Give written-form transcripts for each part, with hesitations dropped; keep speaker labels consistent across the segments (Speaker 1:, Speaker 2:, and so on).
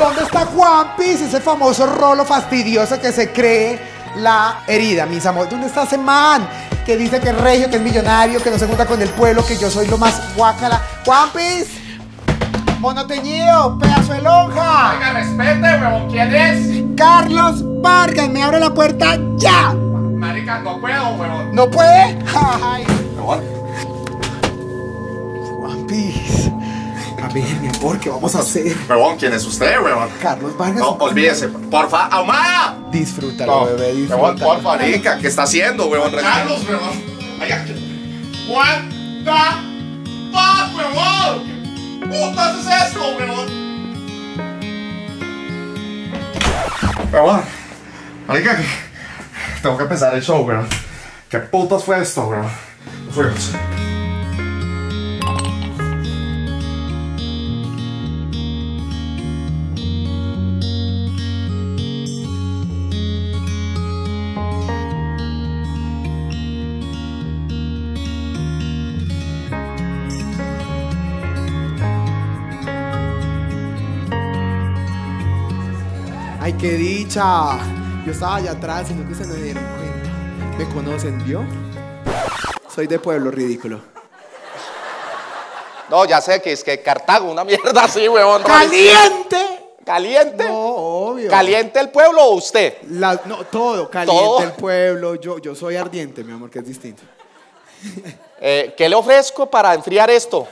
Speaker 1: ¿Dónde está Juanpis? Ese famoso rolo fastidioso que se cree la herida, mis amores. ¿Dónde está ese man que dice que es regio, que es millonario, que no se junta con el pueblo, que yo soy lo más guácala? ¡Juanpis! ¡Mono teñido! ¡Pedazo de lonja!
Speaker 2: Oiga, respete, huevón. ¿Quién es?
Speaker 1: ¡Carlos Vargas! ¡Me abre la puerta ya!
Speaker 2: Marica, no puedo, huevón.
Speaker 1: ¿No puede? ¡Ay!
Speaker 2: Huevón.
Speaker 1: Juanpis. A ver, mi amor, ¿qué vamos a hacer?
Speaker 2: Huevón, ¿quién es usted, huevón?
Speaker 1: Carlos Vargas.
Speaker 2: No, olvídese. Porfa, ¡Ahumada!
Speaker 1: Disfrútalo,
Speaker 2: No,
Speaker 1: bebé,
Speaker 2: huevón,
Speaker 1: disfrútalo.
Speaker 2: porfa, marica. ¿Qué está haciendo, huevón? Carlos, huevón. Oiga, what the fuck, huevón? ¿Qué putas es esto, huevón? Huevón. Marica, tengo que empezar el show, huevón. ¿Qué putas fue esto, huevón? Fuimos.
Speaker 1: ¡Ay, qué dicha! Yo estaba allá atrás y nunca se me dieron cuenta. ¿Me conocen, vio? Soy de pueblo, ridículo.
Speaker 2: No, ya sé que es que Cartago, una mierda así, huevón.
Speaker 1: ¡Caliente!
Speaker 2: ¿Caliente?
Speaker 1: No, obvio.
Speaker 2: ¿Caliente el pueblo o usted?
Speaker 1: No, todo. Caliente
Speaker 2: ¿Todo?
Speaker 1: el pueblo. Yo soy ardiente, mi amor, que es distinto.
Speaker 2: ¿Qué le ofrezco para enfriar esto?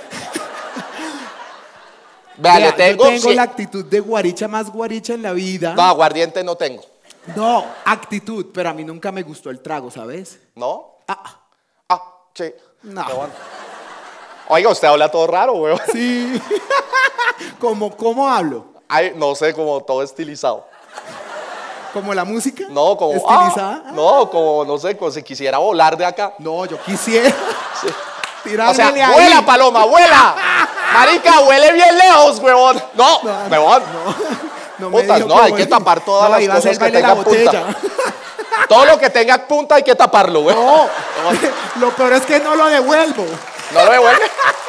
Speaker 2: Vea,
Speaker 1: Vea,
Speaker 2: le tengo...
Speaker 1: yo tengo
Speaker 2: sí.
Speaker 1: la actitud de guaricha más guaricha en la vida.
Speaker 2: No, aguardiente no tengo.
Speaker 1: No, actitud, pero a mí nunca me gustó el trago, ¿sabes?
Speaker 2: ¿No?
Speaker 1: Ah,
Speaker 2: Sí.
Speaker 1: no.
Speaker 2: Huevón. Oiga, usted habla todo raro, huevón.
Speaker 1: Sí. ¿Cómo hablo?
Speaker 2: Ay, no sé, como todo estilizado.
Speaker 1: ¿Como la música?
Speaker 2: No, como...
Speaker 1: ¿Estilizada?
Speaker 2: no, como, no sé, como si quisiera volar de acá.
Speaker 1: No, yo quisiera.
Speaker 2: Sí.
Speaker 1: Tirármele
Speaker 2: O sea,
Speaker 1: ahí.
Speaker 2: vuela, paloma, vuela. Marica, huele bien lejos, huevón. No,
Speaker 1: No,
Speaker 2: huevón.
Speaker 1: No me
Speaker 2: Putas,
Speaker 1: dijo
Speaker 2: no,
Speaker 1: que
Speaker 2: hay que
Speaker 1: vuelve.
Speaker 2: tapar todas las
Speaker 1: iba a hacer
Speaker 2: cosas que
Speaker 1: baile la
Speaker 2: tengan punta.
Speaker 1: botella.
Speaker 2: Todo lo que tenga punta hay que taparlo, güey.
Speaker 1: No, lo peor es que no lo devuelvo.
Speaker 2: ¿No lo devuelve?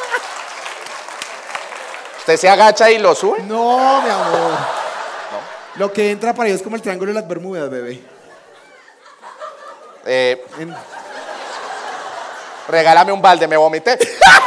Speaker 2: ¿Usted se agacha y lo sube?
Speaker 1: No, mi amor. Lo que entra para ellos es como el triángulo de las Bermudas, bebé. En-
Speaker 2: Regálame un balde, me vomité.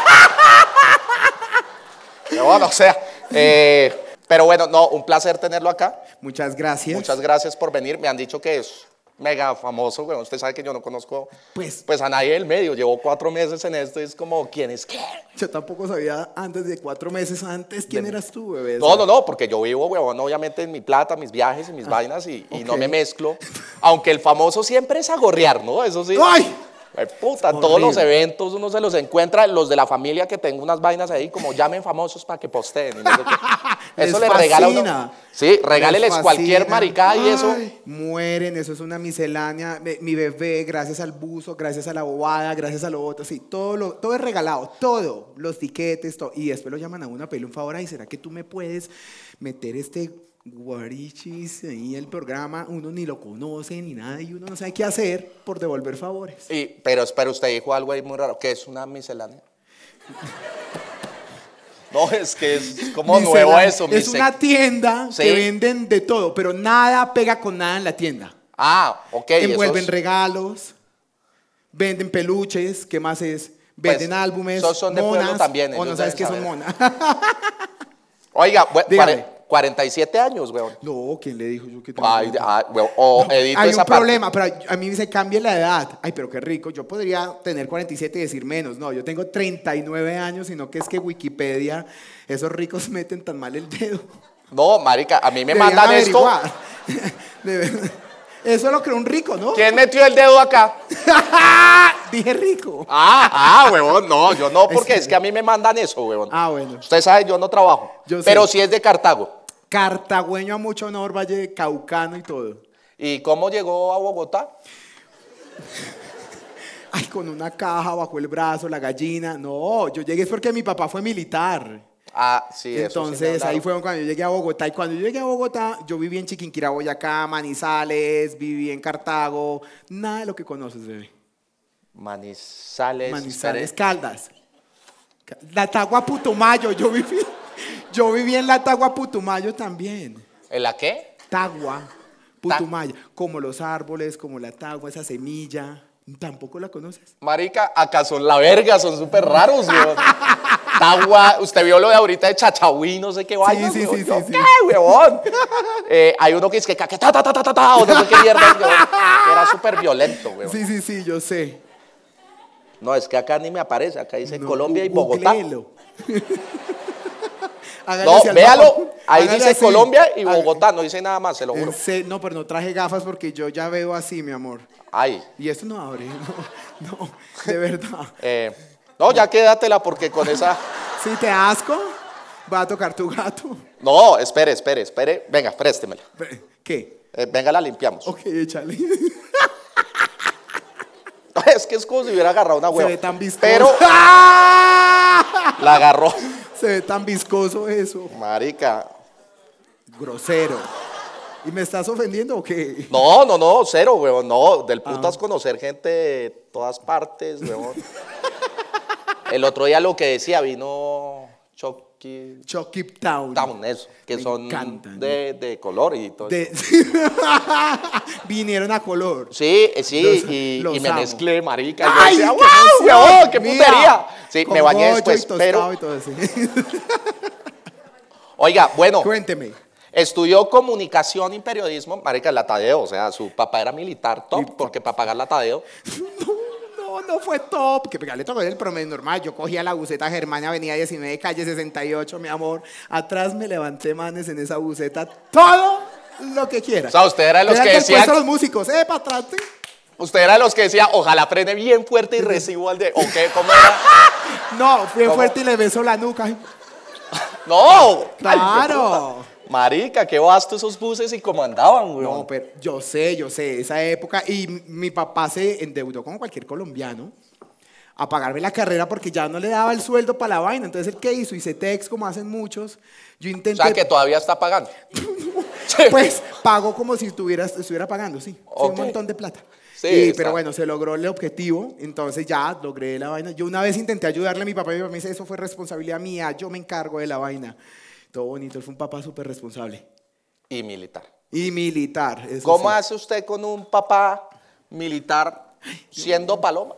Speaker 2: Pero bueno, o sea, pero bueno, no, un placer tenerlo acá.
Speaker 1: Muchas gracias.
Speaker 2: Muchas gracias por venir. Me han dicho que es mega famoso, güey. Usted sabe que yo no conozco pues a nadie del medio. Llevo 4 meses en esto y es como, ¿quién es quién?
Speaker 1: Yo tampoco sabía antes de 4 meses antes quién eras tú, bebé.
Speaker 2: No, porque yo vivo, huevón, obviamente en mi plata, mis viajes y mis vainas y no me mezclo. Aunque el famoso siempre es a gorrear, ¿no? Eso sí.
Speaker 1: ¡Ay!
Speaker 2: Ay, puta, todos los eventos uno se los encuentra, los de la familia que tengo unas vainas ahí como llamen famosos para que posteen. Y no sé qué. Eso
Speaker 1: Les
Speaker 2: le regala a uno.
Speaker 1: fascina.
Speaker 2: Sí, regáleles
Speaker 1: Les
Speaker 2: cualquier
Speaker 1: fascina.
Speaker 2: maricada y eso.
Speaker 1: Ay, mueren, eso es una miscelánea. Mi bebé, gracias al buzo, gracias a la bobada, gracias a lo otro, sí, todo es regalado, todo, los tiquetes, todo. Y después lo llaman a uno a pedirle un favor, ay, ¿será que tú me puedes meter este guarichis ahí el programa? Uno ni lo conoce ni nada y uno no sabe qué hacer por devolver favores.
Speaker 2: Pero usted dijo algo ahí muy raro, que es una miscelánea. No, es que es como nuevo eso.
Speaker 1: Es una tienda
Speaker 2: Sí.
Speaker 1: que venden de todo, pero nada pega con nada en la tienda.
Speaker 2: Ah, ok.
Speaker 1: Envuelven
Speaker 2: esos-
Speaker 1: regalos, venden peluches, ¿qué más es? Venden
Speaker 2: Pues,
Speaker 1: álbumes,
Speaker 2: esos son de pueblo
Speaker 1: monas,
Speaker 2: también,
Speaker 1: o no
Speaker 2: ellos
Speaker 1: sabes qué
Speaker 2: deben
Speaker 1: son
Speaker 2: saber.
Speaker 1: monas.
Speaker 2: Oiga,
Speaker 1: Dígame.
Speaker 2: 47 años, weón.
Speaker 1: No, ¿quién le dijo yo que tengo?
Speaker 2: Ay, weón, o edito
Speaker 1: Hay
Speaker 2: esa
Speaker 1: un
Speaker 2: parte.
Speaker 1: problema, pero a mí me dice cambie la edad. Ay, pero qué rico, yo podría tener 47 y decir menos. No, yo tengo 39 años, sino que es que Wikipedia, esos ricos meten tan mal el dedo.
Speaker 2: No, marica, a mí me
Speaker 1: Deberían
Speaker 2: mandan esto.
Speaker 1: averiguar. Eso lo creó un rico, ¿no?
Speaker 2: ¿Quién metió el dedo acá?
Speaker 1: Dije rico.
Speaker 2: Huevón, no, yo no, porque es que a mí me mandan eso, huevón.
Speaker 1: Ah, bueno.
Speaker 2: Usted sabe, yo no trabajo.
Speaker 1: Yo sé.
Speaker 2: Pero sí es de Cartago.
Speaker 1: Cartagüeño a mucho honor, Valle Caucano y todo.
Speaker 2: ¿Y cómo llegó a Bogotá?
Speaker 1: Ay, con una caja bajo el brazo, la gallina. No, yo llegué es porque mi papá fue militar.
Speaker 2: Ah, sí, eso sí me
Speaker 1: Entonces,
Speaker 2: hablaron.
Speaker 1: ahí fue cuando yo llegué a Bogotá. Y cuando yo llegué a Bogotá, yo viví en Chiquinquirá, Boyacá, Manizales, viví en Cartago. Nada de lo que conoces, bebé.
Speaker 2: Manizales.
Speaker 1: Manizales,
Speaker 2: espere.
Speaker 1: Caldas. La Tagua Putumayo, yo viví. Yo viví en la Tagua Putumayo también.
Speaker 2: ¿En la qué?
Speaker 1: Tagua Putumayo. Como los árboles, como la tagua, esa semilla. ¿Tampoco la conoces?
Speaker 2: Marica, acá son la verga, son súper raros, weón. Tagua, usted vio lo de ahorita de Chachahuí, no sé qué vaina.
Speaker 1: Sí.
Speaker 2: ¿Qué, weón? Hay uno que es que ta, o no sé qué mierda, weón, que era súper violento, weón.
Speaker 1: Sí, yo sé.
Speaker 2: No, es que acá ni me aparece, acá dice
Speaker 1: No,
Speaker 2: Colombia y Bogotá.
Speaker 1: googleelo.
Speaker 2: No, véalo, ahí
Speaker 1: Hágale
Speaker 2: dice
Speaker 1: así.
Speaker 2: Colombia y Bogotá, no dice nada más, se lo juro.
Speaker 1: No, pero no traje gafas porque yo ya veo así, mi amor.
Speaker 2: Ay.
Speaker 1: Y esto no abre, no, de verdad.
Speaker 2: No, ya quédatela porque con esa...
Speaker 1: Si te asco, va a tocar tu gato.
Speaker 2: No, espere. Venga, préstemela.
Speaker 1: ¿Qué?
Speaker 2: Venga, la limpiamos.
Speaker 1: Ok, échale.
Speaker 2: Es que es como si hubiera agarrado una hueva.
Speaker 1: Se ve tan viscoso.
Speaker 2: Pero la agarró.
Speaker 1: Se ve tan viscoso eso.
Speaker 2: Marica.
Speaker 1: Grosero. ¿Y me estás ofendiendo o qué?
Speaker 2: No, cero, weón. No, del putas conocer gente de todas partes, weón. El otro día lo que decía, vino Chucky
Speaker 1: Town.
Speaker 2: Town, eso. Que
Speaker 1: Me
Speaker 2: son
Speaker 1: encantan.
Speaker 2: de color y todo.
Speaker 1: Vinieron a color.
Speaker 2: Sí,
Speaker 1: Los
Speaker 2: y me
Speaker 1: amo.
Speaker 2: mezclé, marica. Y yo
Speaker 1: ¡Ay,
Speaker 2: decía,
Speaker 1: qué
Speaker 2: ¡wow,
Speaker 1: emoción!
Speaker 2: weón, qué
Speaker 1: Mira,
Speaker 2: putería! Sí,
Speaker 1: con
Speaker 2: me bañé
Speaker 1: bollo
Speaker 2: después,
Speaker 1: y tostado
Speaker 2: pero...
Speaker 1: y todo así.
Speaker 2: Oiga, bueno,
Speaker 1: Cuénteme.
Speaker 2: estudió comunicación y periodismo, marica, la Tadeo, o sea, su papá era militar top, porque para pagar la Tadeo...
Speaker 1: No fue top. Que le tocó el promedio normal. Yo cogía la buseta Germania, avenida 19, calle 68, mi amor. Atrás me levanté, manes, en esa buseta. Todo lo que quiera.
Speaker 2: O sea, usted era de los que decía...
Speaker 1: los músicos, para atrás. ¿Sí?
Speaker 2: Usted era de los que decía, ojalá frene bien fuerte y recibo al de... ¿O qué? ¿Cómo era?
Speaker 1: No, fui
Speaker 2: ¿Cómo?
Speaker 1: fuerte y le beso la nuca.
Speaker 2: ¡No!
Speaker 1: Claro.
Speaker 2: Marica, qué vasto esos buses y cómo andaban, weón.
Speaker 1: No, pero yo sé, esa época. Y mi papá se endeudó como cualquier colombiano a pagarme la carrera porque ya no le daba el sueldo para la vaina. Entonces, ¿el qué hizo? Hice text como hacen muchos. Yo
Speaker 2: O
Speaker 1: intenté...
Speaker 2: sea, que todavía está pagando.
Speaker 1: Pues pagó como si estuviera pagando, sí. Sí,
Speaker 2: Ok.
Speaker 1: un montón de plata.
Speaker 2: Sí,
Speaker 1: Pero
Speaker 2: está.
Speaker 1: bueno, se logró el objetivo, entonces ya logré la vaina. Yo una vez intenté ayudarle a mi papá y mi papá me dice, eso fue responsabilidad mía, yo me encargo de la vaina. Todo bonito, él fue un papá súper responsable.
Speaker 2: Y militar.
Speaker 1: Y militar. Eso
Speaker 2: ¿Cómo
Speaker 1: sí.
Speaker 2: hace usted con un papá militar siendo paloma?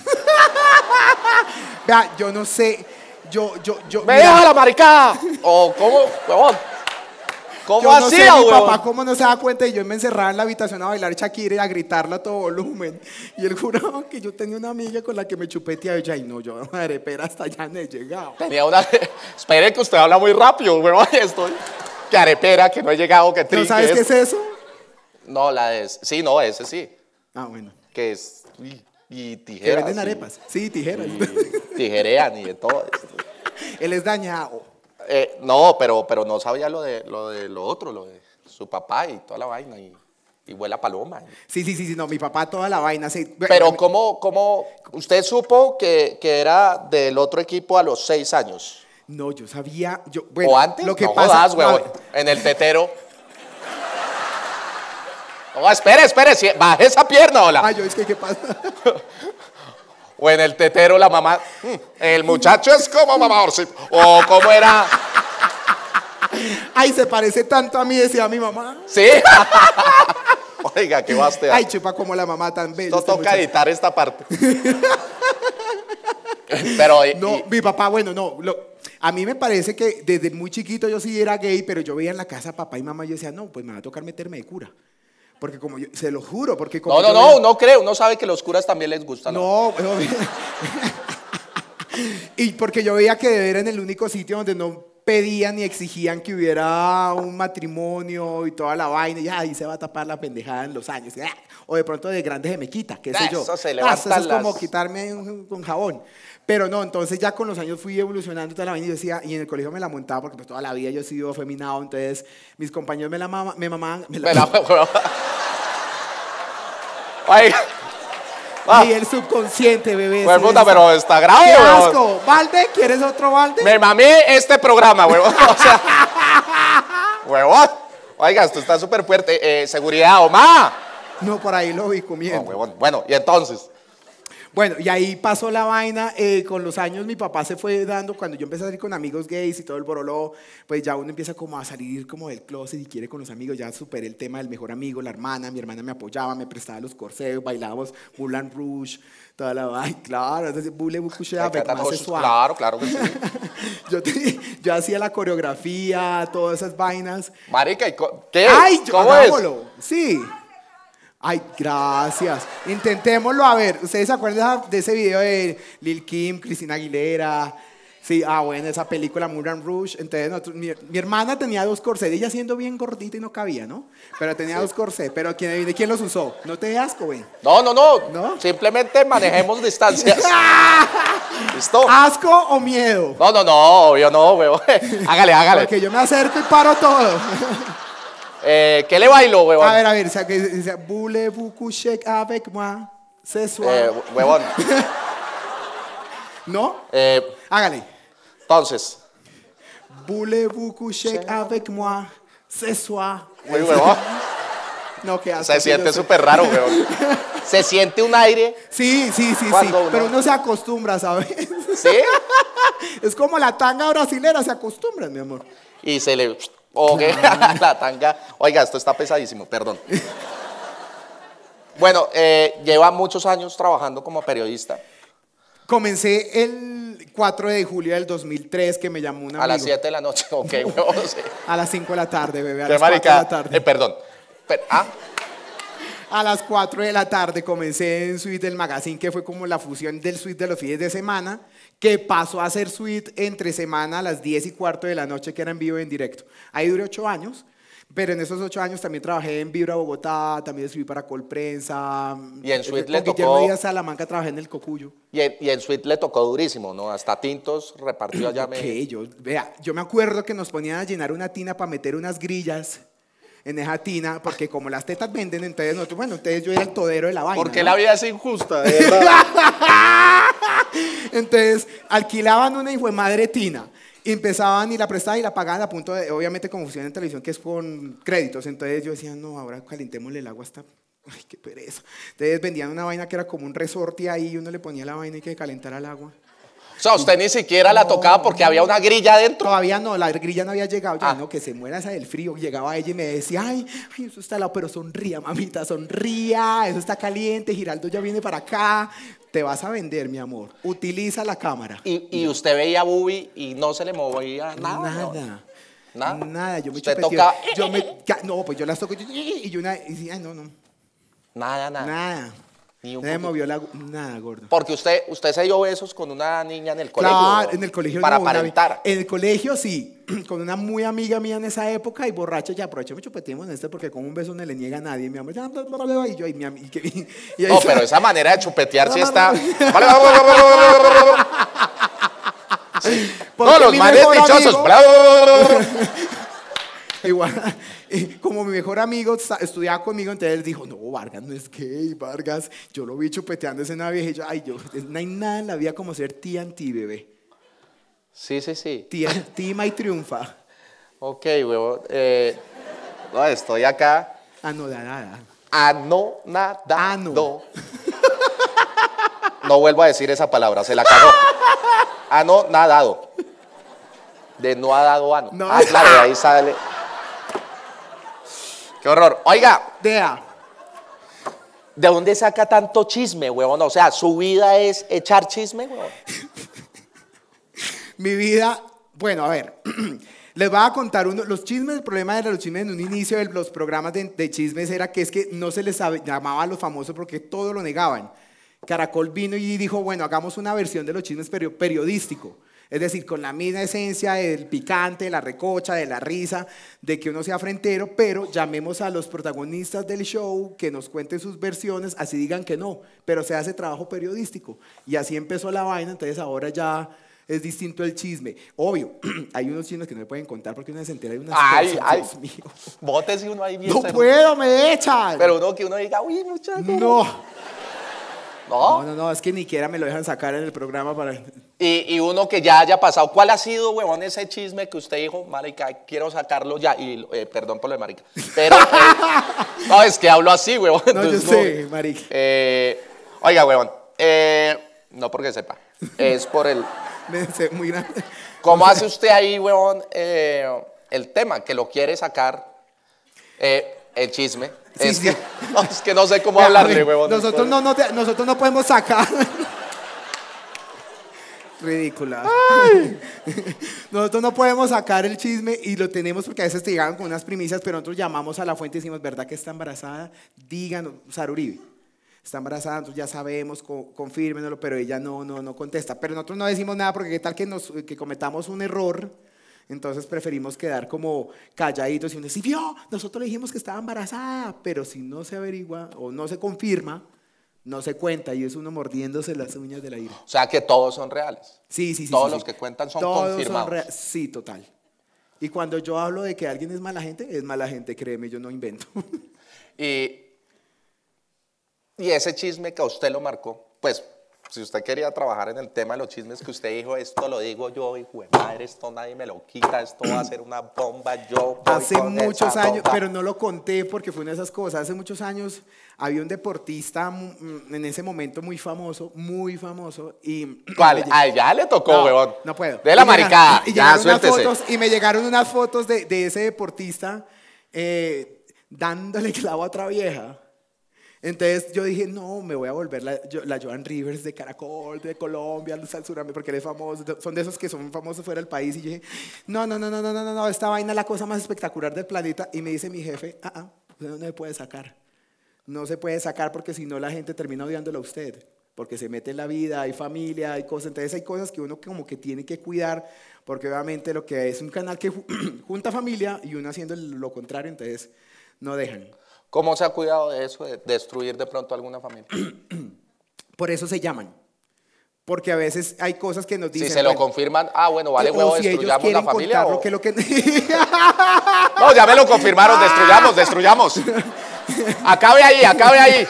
Speaker 1: Vea, yo no sé,
Speaker 2: ¡Me
Speaker 1: mira,
Speaker 2: deja la maricada! ¿O cómo, huevón? ¿Cómo
Speaker 1: yo no sé
Speaker 2: hacía,
Speaker 1: mi
Speaker 2: huevón?
Speaker 1: papá cómo no se da cuenta y yo me encerraba en la habitación a bailar Shakira y a gritarla a todo volumen. Y él juraba que yo tenía una amiga con la que me chupeteaba y yo, ay no, yo madre, pero hasta allá no he llegado.
Speaker 2: Tenía una... Espere que usted habla muy rápido, huevón. Estoy... Que arepera, que no he llegado, que
Speaker 1: ¿No
Speaker 2: triste.
Speaker 1: sabes qué es eso?
Speaker 2: No, la de... Sí, no, ese sí.
Speaker 1: Ah, bueno.
Speaker 2: Que es... Y
Speaker 1: Que
Speaker 2: tijeras.
Speaker 1: venden arepas. Sí, tijeras.
Speaker 2: Y tijerean y de todo esto.
Speaker 1: Él es dañado.
Speaker 2: No, pero no sabía lo de lo otro, lo de su papá y toda la vaina y vuela paloma.
Speaker 1: Sí, no, mi papá toda la vaina. Sí.
Speaker 2: Pero ¿cómo usted supo que era del otro equipo a los 6 años?
Speaker 1: No, yo sabía.
Speaker 2: ¿O antes?
Speaker 1: Lo que
Speaker 2: no
Speaker 1: pasa,
Speaker 2: jodas, huevón. En el tetero. No, espere, baje esa pierna, hola.
Speaker 1: Ay, yo es que, ¿qué pasa?
Speaker 2: O en el tetero la mamá, el muchacho es como mamadorcito. O cómo era,
Speaker 1: Ay, se parece tanto a mí, decía mi mamá.
Speaker 2: ¿sí? Oiga, qué baste.
Speaker 1: Ay, chupa como la mamá tan bella.
Speaker 2: Esto
Speaker 1: este
Speaker 2: toca
Speaker 1: muchacho.
Speaker 2: editar esta parte. Pero
Speaker 1: No, mi papá, bueno, no. A mí me parece que desde muy chiquito yo sí era gay, pero yo veía en la casa papá y mamá y yo decía, no, pues me va a tocar meterme de cura. Porque como yo, se lo juro, porque como
Speaker 2: no creo, uno sabe que los curas también les gustan.
Speaker 1: No, y porque yo veía que era en el único sitio donde no pedían ni exigían que hubiera un matrimonio y toda la vaina, y ahí se va a tapar la pendejada en los años. O de pronto de grande se me quita, qué sé yo.
Speaker 2: Eso se
Speaker 1: Eso
Speaker 2: levantan
Speaker 1: es como
Speaker 2: las-
Speaker 1: quitarme con jabón. Pero no, entonces ya con los años fui evolucionando toda la vaina y yo decía, y en el colegio me la montaba porque pues toda la vida yo he sido afeminado, entonces mis compañeros me mamaban,
Speaker 2: Oiga.
Speaker 1: y el subconsciente, bebé.
Speaker 2: Pues
Speaker 1: ese
Speaker 2: puta,
Speaker 1: es-
Speaker 2: pero está grave,
Speaker 1: ¡Qué
Speaker 2: huevón.
Speaker 1: asco! ¿Balde? ¿Quieres otro balde?
Speaker 2: Me mamé este programa, huevón. O sea, huevón. Oiga, esto está súper fuerte. Seguridad, Omar.
Speaker 1: No, por ahí lo vi
Speaker 2: No,
Speaker 1: comiendo.
Speaker 2: huevón. Bueno, y entonces.
Speaker 1: Bueno, y ahí pasó la vaina. Con los años mi papá se fue dando, cuando yo empecé a salir con amigos gays y todo el boroló, pues ya uno empieza como a salir como del closet y quiere con los amigos. Ya superé el tema del mejor amigo, la hermana. Mi hermana me apoyaba, me prestaba los corsés, bailábamos Moulin Rouge, toda la vaina. Claro, entonces voulez-vous coucher avec moi ce soir?
Speaker 2: Claro, claro que sí.
Speaker 1: yo hacía la coreografía, todas esas vainas.
Speaker 2: Marica, ¿qué?
Speaker 1: ¡Ay,
Speaker 2: ¿Cómo es?
Speaker 1: hagámoslo! Sí. Ay, gracias. Intentémoslo a ver. ¿Ustedes se acuerdan de ese video de Lil Kim, Cristina Aguilera? Sí, bueno, esa película Moulin Rouge. Entonces, mi hermana tenía 2 corsés. Ella siendo bien gordita y no cabía, ¿no? Pero tenía 2 corsés. Pero ¿quién los usó? ¿No te dé asco, güey?
Speaker 2: No.
Speaker 1: ¿No?
Speaker 2: Simplemente manejemos distancias. ¿Listo?
Speaker 1: ¿Asco o miedo?
Speaker 2: No, obvio no, weón. Hágale.
Speaker 1: Porque yo me acerco y paro todo.
Speaker 2: ¿Qué le bailo, weón?
Speaker 1: A ver, voulez-vous coucher avec moi ce soir?
Speaker 2: Huevón.
Speaker 1: ¿No? Hágale.
Speaker 2: Entonces.
Speaker 1: Voulez-vous coucher avec moi ce soir?
Speaker 2: Muy huevón.
Speaker 1: No, qué asco.
Speaker 2: Se siente súper raro, weón. Se siente un aire.
Speaker 1: Sí.
Speaker 2: Cuando
Speaker 1: Pero uno se acostumbra, ¿sabes?
Speaker 2: ¿Sí?
Speaker 1: Es como la tanga brasilera, se acostumbran, mi amor.
Speaker 2: Y se le... la tanga. Oiga, esto está pesadísimo, perdón. Bueno, lleva muchos años trabajando como periodista.
Speaker 1: Comencé el 4 de julio del 2003, que me llamó un amigo.
Speaker 2: A las 7 de la noche, ok, huevón. Sí.
Speaker 1: A las 5 de la tarde, bebé, a
Speaker 2: ¿Qué
Speaker 1: las 4
Speaker 2: marica?
Speaker 1: de la tarde.
Speaker 2: Perdón.
Speaker 1: A las 4 de la tarde comencé en Suite del Magazine, que fue como la fusión del Suite de los fines de semana, que pasó a ser Suite entre semana a las 10:15 de la noche, que era en vivo y en directo. Ahí duré 8 años, pero en esos 8 años también trabajé en Vibra Bogotá, también escribí para Colprensa.
Speaker 2: Y en Suite le
Speaker 1: con Guillermo
Speaker 2: tocó...
Speaker 1: Díaz Salamanca trabajé en El Cocuyo.
Speaker 2: Y en Suite le tocó durísimo, ¿no? Hasta tintos repartió allá.
Speaker 1: Yo me acuerdo que nos ponían a llenar una tina para meter unas grillas en esa tina, porque como las tetas venden, entonces nosotros, entonces yo era el todero de la vaina.
Speaker 2: Porque
Speaker 1: ¿no?
Speaker 2: la vida es injusta, de verdad.
Speaker 1: Entonces alquilaban una hijo de madre tina y empezaban y la prestaban y la pagaban a punto de, obviamente como funciona en televisión, que es con créditos. Entonces yo decía, no, ahora calentémosle el agua hasta... Ay, qué pereza. Entonces vendían una vaina que era como un resorte ahí y uno le ponía la vaina y que calentara el agua.
Speaker 2: O sea, usted ni siquiera la tocaba porque había una grilla adentro.
Speaker 1: Todavía no, la grilla no había llegado. Yo, no, que se muera esa del frío. Llegaba ella y me decía, ay, eso está helado, pero sonría, mamita, sonría, eso está caliente, Giraldo ya viene para acá. Te vas a vender, mi amor. Utiliza la cámara.
Speaker 2: Y usted veía Bubi y no se le movía nada.
Speaker 1: Nada, yo me
Speaker 2: ¿Usted
Speaker 1: chupeteé.
Speaker 2: tocaba?
Speaker 1: No, pues yo las toco y yo ay, no. Nada.
Speaker 2: Ni un
Speaker 1: Nadie
Speaker 2: poquito.
Speaker 1: movió nada, gordo.
Speaker 2: Porque usted se dio besos con una niña en el colegio.
Speaker 1: Claro, en el colegio
Speaker 2: para
Speaker 1: no,
Speaker 2: aparentar.
Speaker 1: En el colegio sí, con una muy amiga mía en esa época y borracha, ya aproveché, me chupeteamos en porque con un beso no le niega a nadie. Mi amor, y yo, y mi amiga.
Speaker 2: No, pero esa manera de chupetear sí está. No, los manes dichosos.
Speaker 1: Igual, como mi mejor amigo estudiaba conmigo, entonces él dijo, no, Vargas no es gay, Vargas. Yo lo vi chupeteándose una vieja y yo, no hay nada en la vida como ser TNT, bebé.
Speaker 2: Sí.
Speaker 1: Tima y triunfa.
Speaker 2: Ok, huevo. No, estoy acá.
Speaker 1: Anodada.
Speaker 2: Anonadado. No vuelvo a decir esa palabra, se la cagó. Anonadado. De no ha dado ano.
Speaker 1: No.
Speaker 2: Claro, de ahí sale. Qué horror. Oiga. ¿De dónde saca tanto chisme, huevón? O sea, ¿su vida es echar chisme, huevón?
Speaker 1: Mi vida, bueno, a ver, les voy a contar los chismes. El problema de los chismes en un inicio de los programas de chismes era que es que no se les llamaba a los famosos porque todo lo negaban. Caracol vino y dijo, bueno, hagamos una versión de los chismes periodístico. Es decir, con la misma esencia del picante, de la recocha, de la risa, de que uno sea frentero, pero llamemos a los protagonistas del show que nos cuenten sus versiones, así digan que no, pero se hace trabajo periodístico. Y así empezó la vaina, entonces ahora ya es distinto el chisme. Obvio, hay unos chismes que no me pueden contar porque uno se entera de unas cosas, Dios mío.
Speaker 2: Bótese uno ahí bien.
Speaker 1: No puedo, me echan.
Speaker 2: Pero uno que uno diga, uy, muchacho.
Speaker 1: No, es que ni siquiera me lo dejan sacar en el programa para...
Speaker 2: Y uno que ya haya pasado, ¿cuál ha sido, huevón, ese chisme que usted dijo, marica, quiero sacarlo ya? Y perdón por lo de marica. Pero, no, es que hablo así, huevón.
Speaker 1: No, yo sé, marica.
Speaker 2: Oiga, huevón,
Speaker 3: No porque sepa, es por el...
Speaker 1: Muy grande.
Speaker 3: ¿Cómo hace usted ahí, huevón, el tema que lo quiere sacar, el chisme?
Speaker 1: Sí,
Speaker 3: es,
Speaker 1: sí.
Speaker 3: Que, no, es que no sé cómo
Speaker 1: Vea,
Speaker 3: hablarle,
Speaker 1: a ver,
Speaker 3: huevón.
Speaker 1: nosotros no podemos sacar. Ridícula. Nosotros no podemos sacar el chisme y lo tenemos porque a veces te llegan con unas primicias, pero nosotros llamamos a la fuente y decimos, ¿verdad que está embarazada? Díganos, Sara Uribe. Está embarazada, nosotros ya sabemos, confírmenoslo, pero ella no contesta. Pero nosotros no decimos nada porque qué tal que cometamos un error, entonces preferimos quedar como calladitos y uno dice, sí, vio, nosotros le dijimos que estaba embarazada, pero si no se averigua o no se confirma, no se cuenta y es uno mordiéndose las uñas de la ira.
Speaker 3: O sea que todos son reales.
Speaker 1: Sí.
Speaker 3: Todos
Speaker 1: sí,
Speaker 3: los que cuentan son
Speaker 1: todos
Speaker 3: confirmados.
Speaker 1: Sí, total. Y cuando yo hablo de que alguien es mala gente, créeme, yo no invento.
Speaker 3: Y ese chisme que a usted lo marcó, pues, si usted quería trabajar en el tema de los chismes que usted dijo, esto lo digo yo, hijo de madre, esto nadie me lo quita, esto va a ser una bomba, yo voy
Speaker 1: Hace
Speaker 3: con
Speaker 1: muchos
Speaker 3: esa
Speaker 1: años,
Speaker 3: bomba.
Speaker 1: pero no lo conté porque fue una de esas cosas. Hace muchos años había un deportista en ese momento muy famoso, y
Speaker 3: ¿Cuál? Ay, ya le tocó,
Speaker 1: no,
Speaker 3: huevón.
Speaker 1: No puedo.
Speaker 3: De la maricada, ya suéltese.
Speaker 1: Y me llegaron unas fotos de ese deportista dándole clavo a otra vieja. Entonces yo dije, no, me voy a volver la Joan Rivers de Caracol, de Colombia, porque él es famoso, son de esos que son famosos fuera del país. Y yo dije, no, esta vaina es la cosa más espectacular del planeta. Y me dice mi jefe, usted no se puede sacar. No se puede sacar porque si no la gente termina odiándolo a usted. Porque se mete en la vida, hay familia, hay cosas. Entonces hay cosas que uno como que tiene que cuidar, porque obviamente lo que es un canal que junta familia y uno haciendo lo contrario, entonces no dejan.
Speaker 3: ¿Cómo se ha cuidado de eso, de destruir de pronto alguna familia?
Speaker 1: Por eso se llaman. Porque a veces hay cosas que nos dicen...
Speaker 3: Si se lo confirman, bueno, vale huevo,
Speaker 1: si
Speaker 3: destruyamos la familia.
Speaker 1: Lo que...
Speaker 3: No, ya me lo confirmaron, destruyamos. Acabe ahí.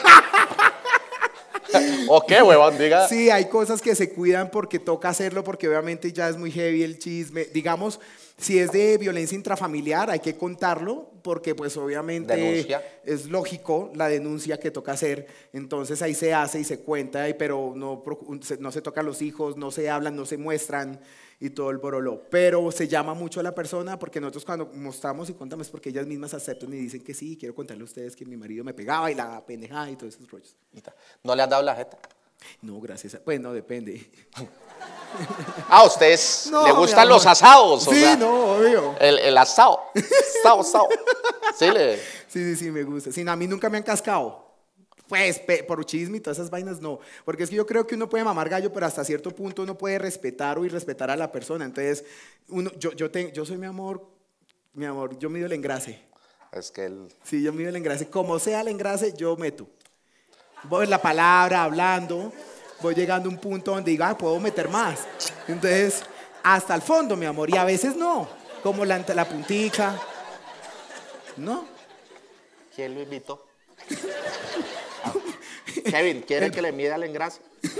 Speaker 3: ¿O qué, huevón? Diga.
Speaker 1: Sí, hay cosas que se cuidan porque toca hacerlo, porque obviamente ya es muy heavy el chisme. Digamos, si es de violencia intrafamiliar, hay que contarlo, porque pues obviamente
Speaker 3: denuncia.
Speaker 1: Es lógico la denuncia que toca hacer. Entonces ahí se hace y se cuenta, pero no se tocan los hijos, no se hablan, no se muestran y todo el boroló. Pero se llama mucho a la persona porque nosotros cuando mostramos y contamos es porque ellas mismas aceptan y dicen que sí, quiero contarle a ustedes que mi marido me pegaba y la pendejada y todos esos rollos.
Speaker 3: ¿No le han dado la jeta?
Speaker 1: No, gracias. Pues no, depende.
Speaker 3: ¿A ustedes
Speaker 1: no,
Speaker 3: le gustan los asados?
Speaker 1: Sí,
Speaker 3: o sea,
Speaker 1: no, obvio.
Speaker 3: El asado. Asado.
Speaker 1: Sí, me gusta. Sí, no, a mí nunca me han cascado. Pues por chisme y todas esas vainas no. Porque es que yo creo que uno puede mamar gallo, pero hasta cierto punto uno puede respetar o irrespetar a la persona. Entonces, yo soy mi amor, yo mido el engrase.
Speaker 3: Es que
Speaker 1: Sí, yo mido el engrase. Como sea el engrase, yo meto. Voy en la palabra, hablando, voy llegando a un punto donde diga, puedo meter más. Entonces, hasta el fondo, mi amor. Y a veces no, como la puntica. ¿No?
Speaker 3: ¿Quién lo invitó? Kevin, ¿quiere que le mida el engrase?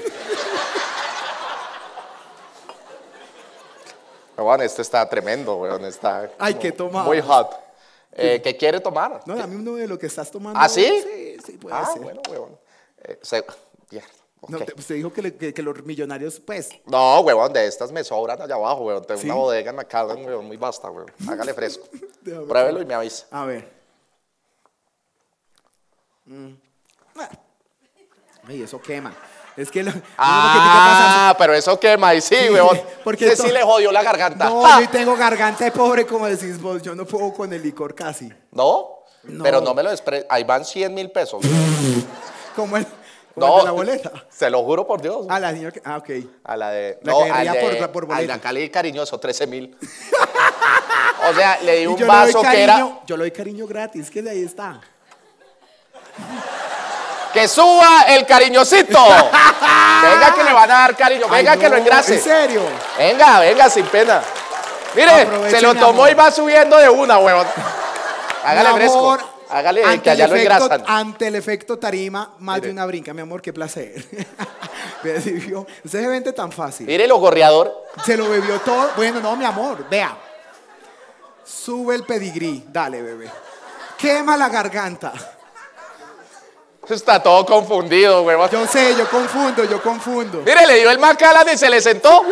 Speaker 3: Bueno, este está tremendo, weón. Está
Speaker 1: ¿qué tomar?
Speaker 3: muy hot. ¿Qué quiere tomar?
Speaker 1: No, dame uno de lo que estás tomando.
Speaker 3: ¿Ah, sí?
Speaker 1: Sí, puede ser.
Speaker 3: Bueno, weón.
Speaker 1: No, usted dijo que los millonarios, pues...
Speaker 3: No, huevón, de estas me sobran allá abajo, huevón. Tengo
Speaker 1: ¿Sí?
Speaker 3: una bodega en McAllen, huevón, muy vasta, huevón. Hágale fresco. Pruébelo y me avisa.
Speaker 1: A ver. Ay, eso quema. Es que
Speaker 3: pero eso quema, y sí, huevón.
Speaker 1: Porque
Speaker 3: sí le jodió la garganta.
Speaker 1: No, yo tengo garganta de pobre, como decís vos. Yo no puedo con el licor casi.
Speaker 3: ¿No?
Speaker 1: No.
Speaker 3: Pero no me lo despre... Ahí van 100.000 pesos.
Speaker 1: Como el de la boleta.
Speaker 3: Se lo juro por Dios.
Speaker 1: A la señora que... ok.
Speaker 3: A la de...
Speaker 1: La
Speaker 3: no,
Speaker 1: que
Speaker 3: al
Speaker 1: ría
Speaker 3: de...
Speaker 1: por
Speaker 3: al de
Speaker 1: boleta.
Speaker 3: Cali cariñoso, 13.000. O sea, le di
Speaker 1: Y
Speaker 3: un
Speaker 1: yo
Speaker 3: vaso
Speaker 1: le doy
Speaker 3: que
Speaker 1: cariño,
Speaker 3: era...
Speaker 1: Yo le doy cariño gratis, que de ahí está.
Speaker 3: ¡Que suba el cariñosito! Venga que le van a dar cariño. Venga,
Speaker 1: Ay,
Speaker 3: que lo
Speaker 1: no,
Speaker 3: engrase.
Speaker 1: ¿En serio?
Speaker 3: Venga, sin pena. Mire,
Speaker 1: Aproveche,
Speaker 3: se lo
Speaker 1: mi
Speaker 3: tomó
Speaker 1: amor.
Speaker 3: y va subiendo de una, huevón. Hágale
Speaker 1: Mi
Speaker 3: fresco.
Speaker 1: amor,
Speaker 3: Hágale que allá lo engrasan.
Speaker 1: Ante el efecto tarima, más
Speaker 3: Mire.
Speaker 1: de una brinca, mi amor, qué placer. Usted se vende tan fácil.
Speaker 3: Mire lo gorreador.
Speaker 1: Se lo bebió todo. Bueno, no, mi amor, vea. Sube el pedigrí, dale, bebé. Quema la garganta.
Speaker 3: Está todo confundido, huevón.
Speaker 1: Yo sé, yo confundo.
Speaker 3: Mire, le dio el Macallan y se le sentó.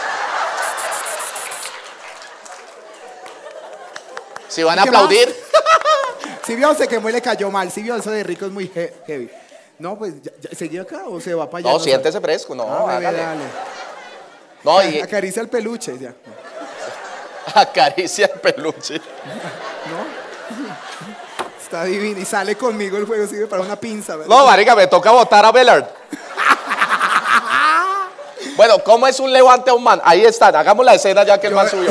Speaker 3: Si van a
Speaker 1: ¿Qué
Speaker 3: aplaudir.
Speaker 1: Si vio, se quemó y le cayó mal. Si vio, eso de rico es muy heavy. No, pues, ¿se lleva acá o se va para allá?
Speaker 3: No, siéntese fresco, no,
Speaker 1: Ah, bebé,
Speaker 3: hágale.
Speaker 1: dale.
Speaker 3: No, y
Speaker 1: Acaricia el peluche, ya.
Speaker 3: acaricia el peluche.
Speaker 1: ¿No? Está divino. Y sale conmigo el juego, sirve para una pinza. ¿verdad?
Speaker 3: No, marica, me toca botar a Bellard. Bueno, ¿cómo es un levante a un man? Ahí están, hagamos la escena ya que el man subió.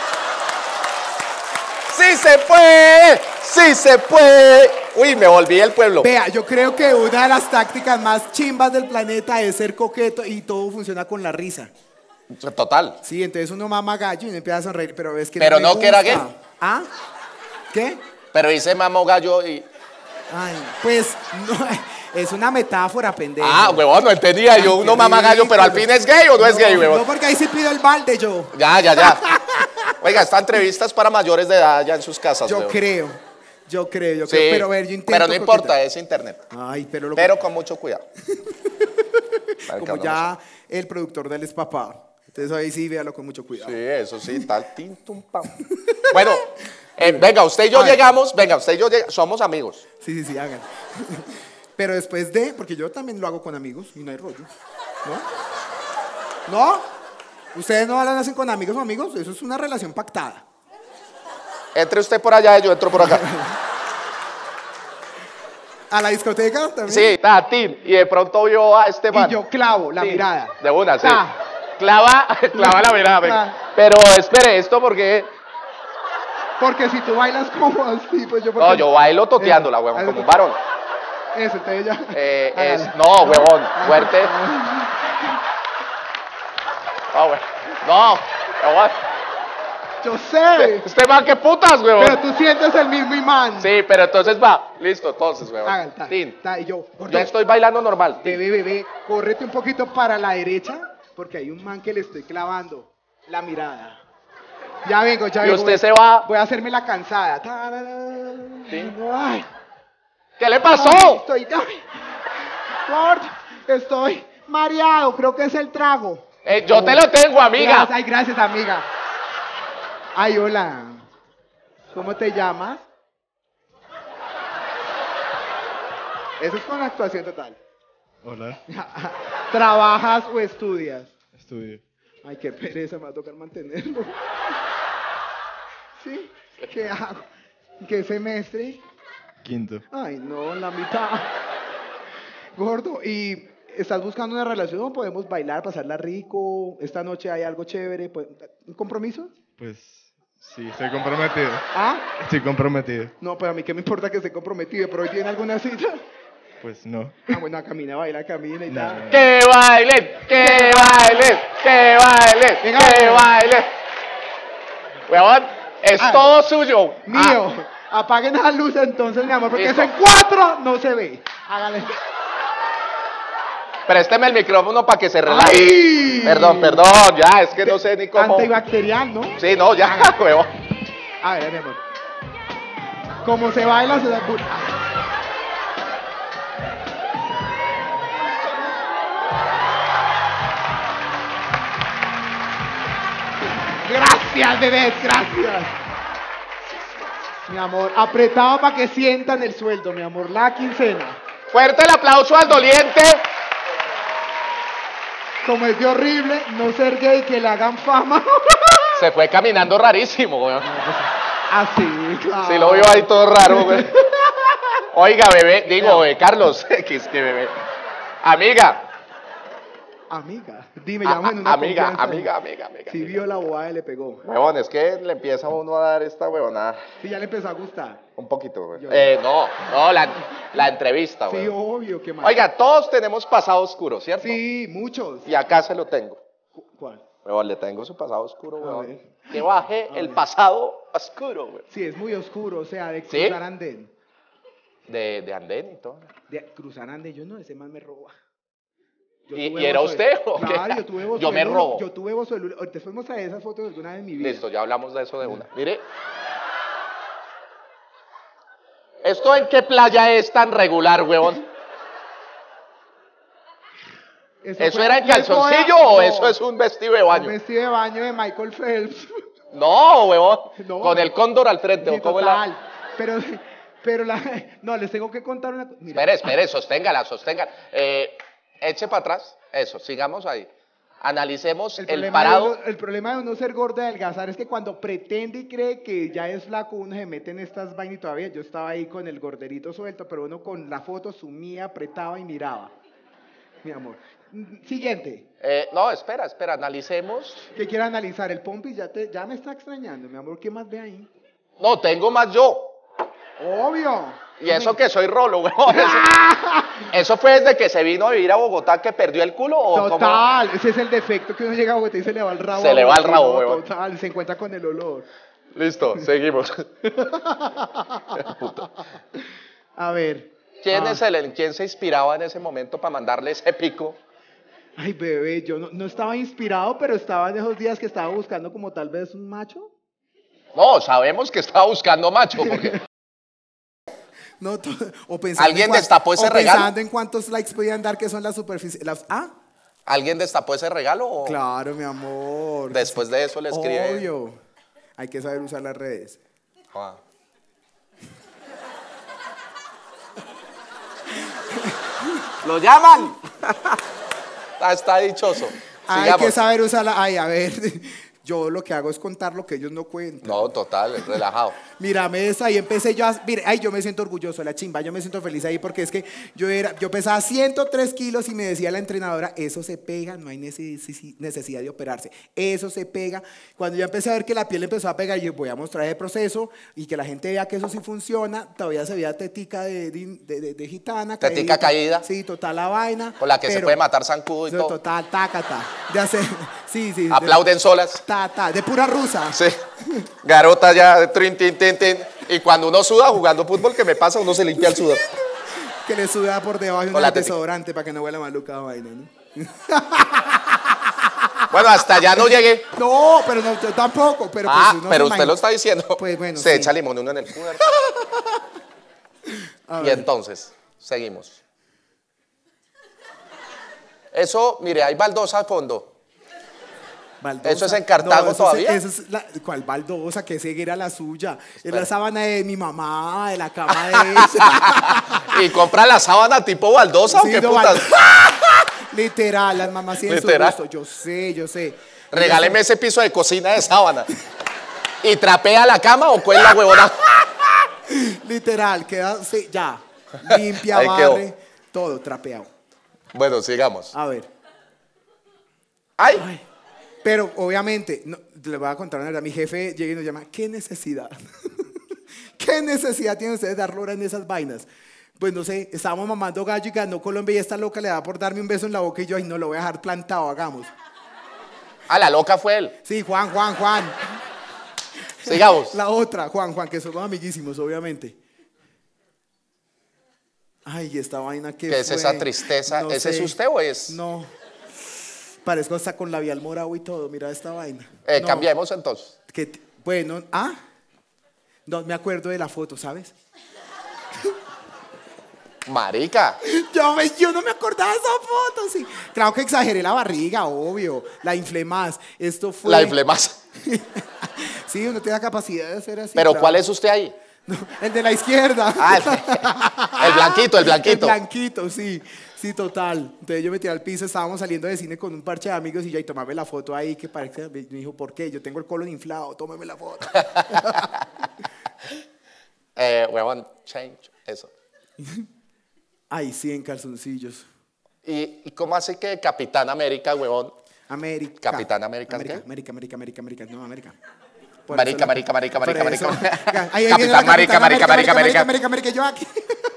Speaker 3: ¡Sí se puede! ¡Sí se puede! Uy, me volví el pueblo.
Speaker 1: Vea, yo creo que una de las tácticas más chimbas del planeta es ser coqueto y todo funciona con la risa.
Speaker 3: Total.
Speaker 1: Sí, entonces uno mama gallo y uno empieza a sonreír, pero es que
Speaker 3: Pero
Speaker 1: me
Speaker 3: no que era
Speaker 1: gusta.
Speaker 3: gay.
Speaker 1: ¿Ah? ¿Qué?
Speaker 3: Pero hice mamo gallo y...
Speaker 1: Ay, pues no, es una metáfora, pendejo.
Speaker 3: Ah, huevón, no entendía. Yo uno mama gallo, pero al fin es gay o no es gay, huevón.
Speaker 1: No, porque ahí sí pido el balde yo.
Speaker 3: Ya. Oiga, esta entrevista es para mayores de edad ya en sus casas,
Speaker 1: Yo
Speaker 3: huevón.
Speaker 1: creo.
Speaker 3: Sí,
Speaker 1: Pero a ver, yo intento.
Speaker 3: pero no importa,
Speaker 1: coquetear.
Speaker 3: es internet.
Speaker 1: Ay, pero
Speaker 3: Pero con mucho cuidado.
Speaker 1: como ya el productor de él es papá. Entonces ahí sí, véalo con mucho cuidado.
Speaker 3: Sí, eso sí, tal, tin, tum, pam. Bueno, venga, usted y yo
Speaker 1: A ver.
Speaker 3: llegamos, somos amigos.
Speaker 1: Sí, hagan. Pero después de, porque yo también lo hago con amigos y no hay rollo. ¿No? ¿No? ¿Ustedes no lo hacen con amigos o amigos? Eso es una relación pactada.
Speaker 3: Entre usted por allá y yo entro por acá.
Speaker 1: ¿A la discoteca también?
Speaker 3: Sí, tin, y de pronto vio a este man.
Speaker 1: Y yo clavo la
Speaker 3: Sí,
Speaker 1: mirada.
Speaker 3: De una, sí.
Speaker 1: Ta.
Speaker 3: Clava la mirada, venga.
Speaker 1: Ta.
Speaker 3: Pero espere, esto porque...
Speaker 1: Porque si tú bailas como así, pues yo...
Speaker 3: No, yo bailo toteándola, huevón, como un varón.
Speaker 1: Eso, entonces ya...
Speaker 3: No, huevón, fuerte. No, huevón. No, huevón.
Speaker 1: Yo sé.
Speaker 3: Este man, qué putas, huevón.
Speaker 1: Pero tú sientes el mismo imán.
Speaker 3: Sí, pero entonces va. Listo, entonces, huevón.
Speaker 1: Hagan, ta,
Speaker 3: Tin.
Speaker 1: ta, y yo...
Speaker 3: Yo estoy bailando normal.
Speaker 1: Bebé, córrete un poquito para la derecha, porque hay un man que le estoy clavando la mirada. Ya vengo.
Speaker 3: Y usted se va.
Speaker 1: Voy a hacerme la cansada.
Speaker 3: Sí.
Speaker 1: Ay,
Speaker 3: ¿Qué le pasó?
Speaker 1: ay, Lord, estoy mareado, creo que es el trago.
Speaker 3: Yo te lo tengo, amiga.
Speaker 1: Gracias, amiga. Ay, hola. ¿Cómo te llamas? Eso es con actuación total.
Speaker 4: Hola,
Speaker 1: ¿Trabajas o estudias?
Speaker 4: estudio.
Speaker 1: Ay, qué pereza, me va a tocar mantenerlo. ¿Sí? ¿Qué hago? ¿Qué semestre?
Speaker 4: Quinto.
Speaker 1: Ay, no, la mitad. Gordo, ¿y estás buscando una relación? ¿Podemos bailar, pasarla rico? ¿Esta noche hay algo chévere? ¿Un compromiso?
Speaker 4: Pues sí, estoy comprometido.
Speaker 1: ¿Ah?
Speaker 4: Estoy comprometido.
Speaker 1: No, pero a mí qué me importa que esté comprometido, pero hoy tiene alguna cita.
Speaker 4: Pues no.
Speaker 1: Ah, bueno, camina y
Speaker 4: No,
Speaker 1: tal.
Speaker 4: no.
Speaker 3: Que bailen, que bailen, que bailen,
Speaker 1: Venga,
Speaker 3: que
Speaker 1: venga.
Speaker 3: bailen. Huevón, es
Speaker 1: Ah.
Speaker 3: todo suyo.
Speaker 1: Mío, apaguen esa luz entonces, mi amor, porque
Speaker 3: Listo.
Speaker 1: eso en 4 no se ve. Hágale.
Speaker 3: Présteme el micrófono para que se relaje.
Speaker 1: ¡Ay!
Speaker 3: Perdón, ya, es que no sé ni cómo.
Speaker 1: Antibacterial, ¿no?
Speaker 3: Sí, no, ya, huevón.
Speaker 1: A ver, mi amor. Como se baila, se da... Gracias, bebés, gracias. Mi amor, apretado para que sientan el sueldo, mi amor, la quincena.
Speaker 3: Fuerte el aplauso al doliente.
Speaker 1: Como es de horrible no ser gay, que le hagan fama.
Speaker 3: Se fue caminando rarísimo, weón.
Speaker 1: Así, claro.
Speaker 3: Sí, lo vio ahí todo raro, güey. Oiga, bebé, digo, Carlos, que es que bebé. Amiga.
Speaker 1: Amiga, dime, llamo en una
Speaker 3: Amiga.
Speaker 1: Si vio la bobada y le pegó.
Speaker 3: Huevón, es que le empieza a uno a dar esta huevonada.
Speaker 1: Sí, ya le empezó a gustar.
Speaker 3: Un poquito, güey.
Speaker 1: Yo-
Speaker 3: No, la entrevista,
Speaker 1: Sí,
Speaker 3: güey.
Speaker 1: obvio, qué mal.
Speaker 3: Oiga, todos tenemos pasado oscuro, ¿cierto?
Speaker 1: Sí, muchos.
Speaker 3: Y acá se lo tengo.
Speaker 1: ¿Cuál?
Speaker 3: Huevón, le tengo su pasado oscuro,
Speaker 1: A
Speaker 3: huevón.
Speaker 1: ver.
Speaker 3: Que baje el pasado oscuro, güey.
Speaker 1: Sí, es muy oscuro, o sea, de
Speaker 3: ¿Sí?
Speaker 1: cruzar andén.
Speaker 3: De andén y todo.
Speaker 1: De cruzar andén, yo no, ese man me roba. Yo
Speaker 3: ¿Y
Speaker 1: tuve
Speaker 3: era
Speaker 1: voz
Speaker 3: usted
Speaker 1: de-
Speaker 3: o qué?
Speaker 1: Claro, yo tuve voz
Speaker 3: Yo
Speaker 1: de
Speaker 3: me
Speaker 1: Lulo,
Speaker 3: robo.
Speaker 1: Yo tuve voz de Lulo. Después mostraré esas fotos alguna vez en mi vida.
Speaker 3: Listo, ya hablamos de eso de una. Mire. ¿Esto en qué playa es tan regular, huevón? ¿Eso era en calzoncillo o eso es un vestido de
Speaker 1: Un
Speaker 3: baño?
Speaker 1: vestido de baño de Michael Phelps.
Speaker 3: No, huevón.
Speaker 1: No.
Speaker 3: Con el cóndor al frente.
Speaker 1: Sí,
Speaker 3: ¿O cómo es
Speaker 1: total.
Speaker 3: la...?
Speaker 1: Pero no, les tengo que contar una cosa.
Speaker 3: Espere, sosténgala. Eche para atrás. Eso, sigamos ahí. Analicemos el parado.
Speaker 1: El problema de uno ser gordo y adelgazar es que cuando pretende y cree que ya es flaco, uno se mete en estas vainas y todavía. Yo estaba ahí con el gorderito suelto, pero uno con la foto sumía, apretaba y miraba. Mi amor. Siguiente.
Speaker 3: No, espera, analicemos.
Speaker 1: ¿Qué quiere analizar? El Pompis ya me está extrañando, mi amor. ¿Qué más ve ahí?
Speaker 3: No, tengo más yo.
Speaker 1: Obvio.
Speaker 3: Y eso que soy rolo, huevón. ¿Eso fue desde que se vino a vivir a Bogotá que perdió el culo? ¿O
Speaker 1: Total, ese es el defecto que uno llega a Bogotá y se le va el rabo.
Speaker 3: Se le va el rabo,
Speaker 1: no,
Speaker 3: huevón.
Speaker 1: Total, se encuentra con el olor.
Speaker 3: Listo, seguimos.
Speaker 1: A ver.
Speaker 3: ¿Quién se inspiraba en ese momento para mandarle ese pico?
Speaker 1: Ay, bebé, yo no estaba inspirado, pero estaba en esos días que estaba buscando como tal vez un macho.
Speaker 3: No, sabemos que estaba buscando macho. Porque...
Speaker 1: No, o pensando
Speaker 3: ¿Alguien destapó ese regalo?
Speaker 1: Pensando en cuántos likes podían dar, que son las superficies.
Speaker 3: ¿Alguien destapó ese regalo? O...
Speaker 1: Claro, mi amor.
Speaker 3: Después de eso le escribe.
Speaker 1: Obvio. Hay que saber usar las redes.
Speaker 3: Ah. ¡Lo llaman! Está dichoso.
Speaker 1: Hay
Speaker 3: Sigamos.
Speaker 1: que saber usarla. Ay, a ver. Yo lo que hago es contar lo que ellos no cuentan.
Speaker 3: No, total, relajado.
Speaker 1: Mírame esa, ahí empecé yo mire, ay, yo me siento orgulloso, la chimba, yo me siento feliz ahí porque es que yo pesaba 103 kilos y me decía la entrenadora, eso se pega, no hay necesidad de operarse, eso se pega. Cuando ya empecé a ver que la piel empezó a pegar, yo voy a mostrar el proceso y que la gente vea que eso sí funciona, todavía se veía tetica de gitana.
Speaker 3: Tetica caída.
Speaker 1: Sí, total la vaina.
Speaker 3: Con la que se puede matar zancudo y todo.
Speaker 1: Total, tácata. Ya sé, sí.
Speaker 3: Aplauden solas.
Speaker 1: De pura rusa.
Speaker 3: Sí. Garota ya, trin, tin, tin, tin. Y cuando uno suda jugando fútbol, ¿qué me pasa? Uno se limpia el sudor.
Speaker 1: Que le suda por debajo de
Speaker 3: Con la
Speaker 1: un
Speaker 3: tetica.
Speaker 1: desodorante para que no huela maluca la vaina, ¿no?
Speaker 3: Bueno, hasta allá no llegué.
Speaker 1: No, pero no, yo tampoco. Pero, pues, uno
Speaker 3: pero
Speaker 1: se
Speaker 3: usted lo
Speaker 1: imagina.
Speaker 3: está diciendo.
Speaker 1: Pues bueno,
Speaker 3: se
Speaker 1: sí.
Speaker 3: echa limón uno en el pudor.
Speaker 1: A
Speaker 3: Y
Speaker 1: ver.
Speaker 3: entonces, seguimos. Eso, mire, hay baldosa al fondo.
Speaker 1: Baldosa.
Speaker 3: ¿Eso es en Cartago todavía?
Speaker 1: ¿Cuál baldosa? Que esa era la suya. Es
Speaker 3: Espera.
Speaker 1: la sábana de mi mamá, de la cama de ella.
Speaker 3: ¿Y compra la sábana tipo baldosa
Speaker 1: Sí,
Speaker 3: o qué
Speaker 1: no,
Speaker 3: putas?
Speaker 1: Literal, las mamás tienen su
Speaker 3: Literal.
Speaker 1: gusto. Yo sé.
Speaker 3: Regáleme ese piso de cocina de sábana. ¿Y trapea la cama o cuál es la huevona?
Speaker 1: Literal, queda, sí, ya. Limpia,
Speaker 3: Ahí quedó.
Speaker 1: barre, todo trapeado.
Speaker 3: Bueno, sigamos.
Speaker 1: A ver.
Speaker 3: ¡Ay!
Speaker 1: Pero obviamente, le voy a contar una verdad, mi jefe llega y nos llama, ¿qué necesidad? ¿Qué necesidad tienen ustedes de dar lora en esas vainas? Pues no sé, estábamos mamando gallo y ganó Colombia y esta loca le da por darme un beso en la boca y yo, ay, no, lo voy a dejar plantado, hagamos.
Speaker 3: La loca fue él.
Speaker 1: Sí, Juan.
Speaker 3: Sigamos.
Speaker 1: La otra, Juan, que somos amiguísimos, obviamente. Ay, esta vaina que
Speaker 3: ¿Qué es esa tristeza? ¿Ese es usted o es?
Speaker 1: No. Parezco hasta con labial morado y todo, mira esta vaina. No,
Speaker 3: Cambiemos entonces.
Speaker 1: bueno, no me acuerdo de la foto, ¿sabes?
Speaker 3: Marica.
Speaker 1: Yo no me acordaba de esa foto, sí. Claro que exageré la barriga, obvio. La inflé más. Esto fue...
Speaker 3: La inflé más.
Speaker 1: Sí, uno tiene la capacidad de hacer así.
Speaker 3: Pero
Speaker 1: claro.
Speaker 3: ¿cuál es usted ahí?
Speaker 1: No, el de la izquierda.
Speaker 3: El blanquito.
Speaker 1: El blanquito, sí. Sí, total. Entonces yo me tiré al piso, estábamos saliendo de cine con un parche de amigos y tomame la foto ahí, que parece, me dijo, ¿por qué? Yo tengo el colon inflado, tómame la foto.
Speaker 3: Huevón, change, eso.
Speaker 1: Ay, sí, en calzoncillos.
Speaker 3: ¿Y cómo hace que Capitán América, huevón?
Speaker 1: América.
Speaker 3: Capitán América, ¿qué?
Speaker 1: América. No, América.
Speaker 3: Marica.
Speaker 1: Capitán
Speaker 3: Marica.
Speaker 1: Yo aquí.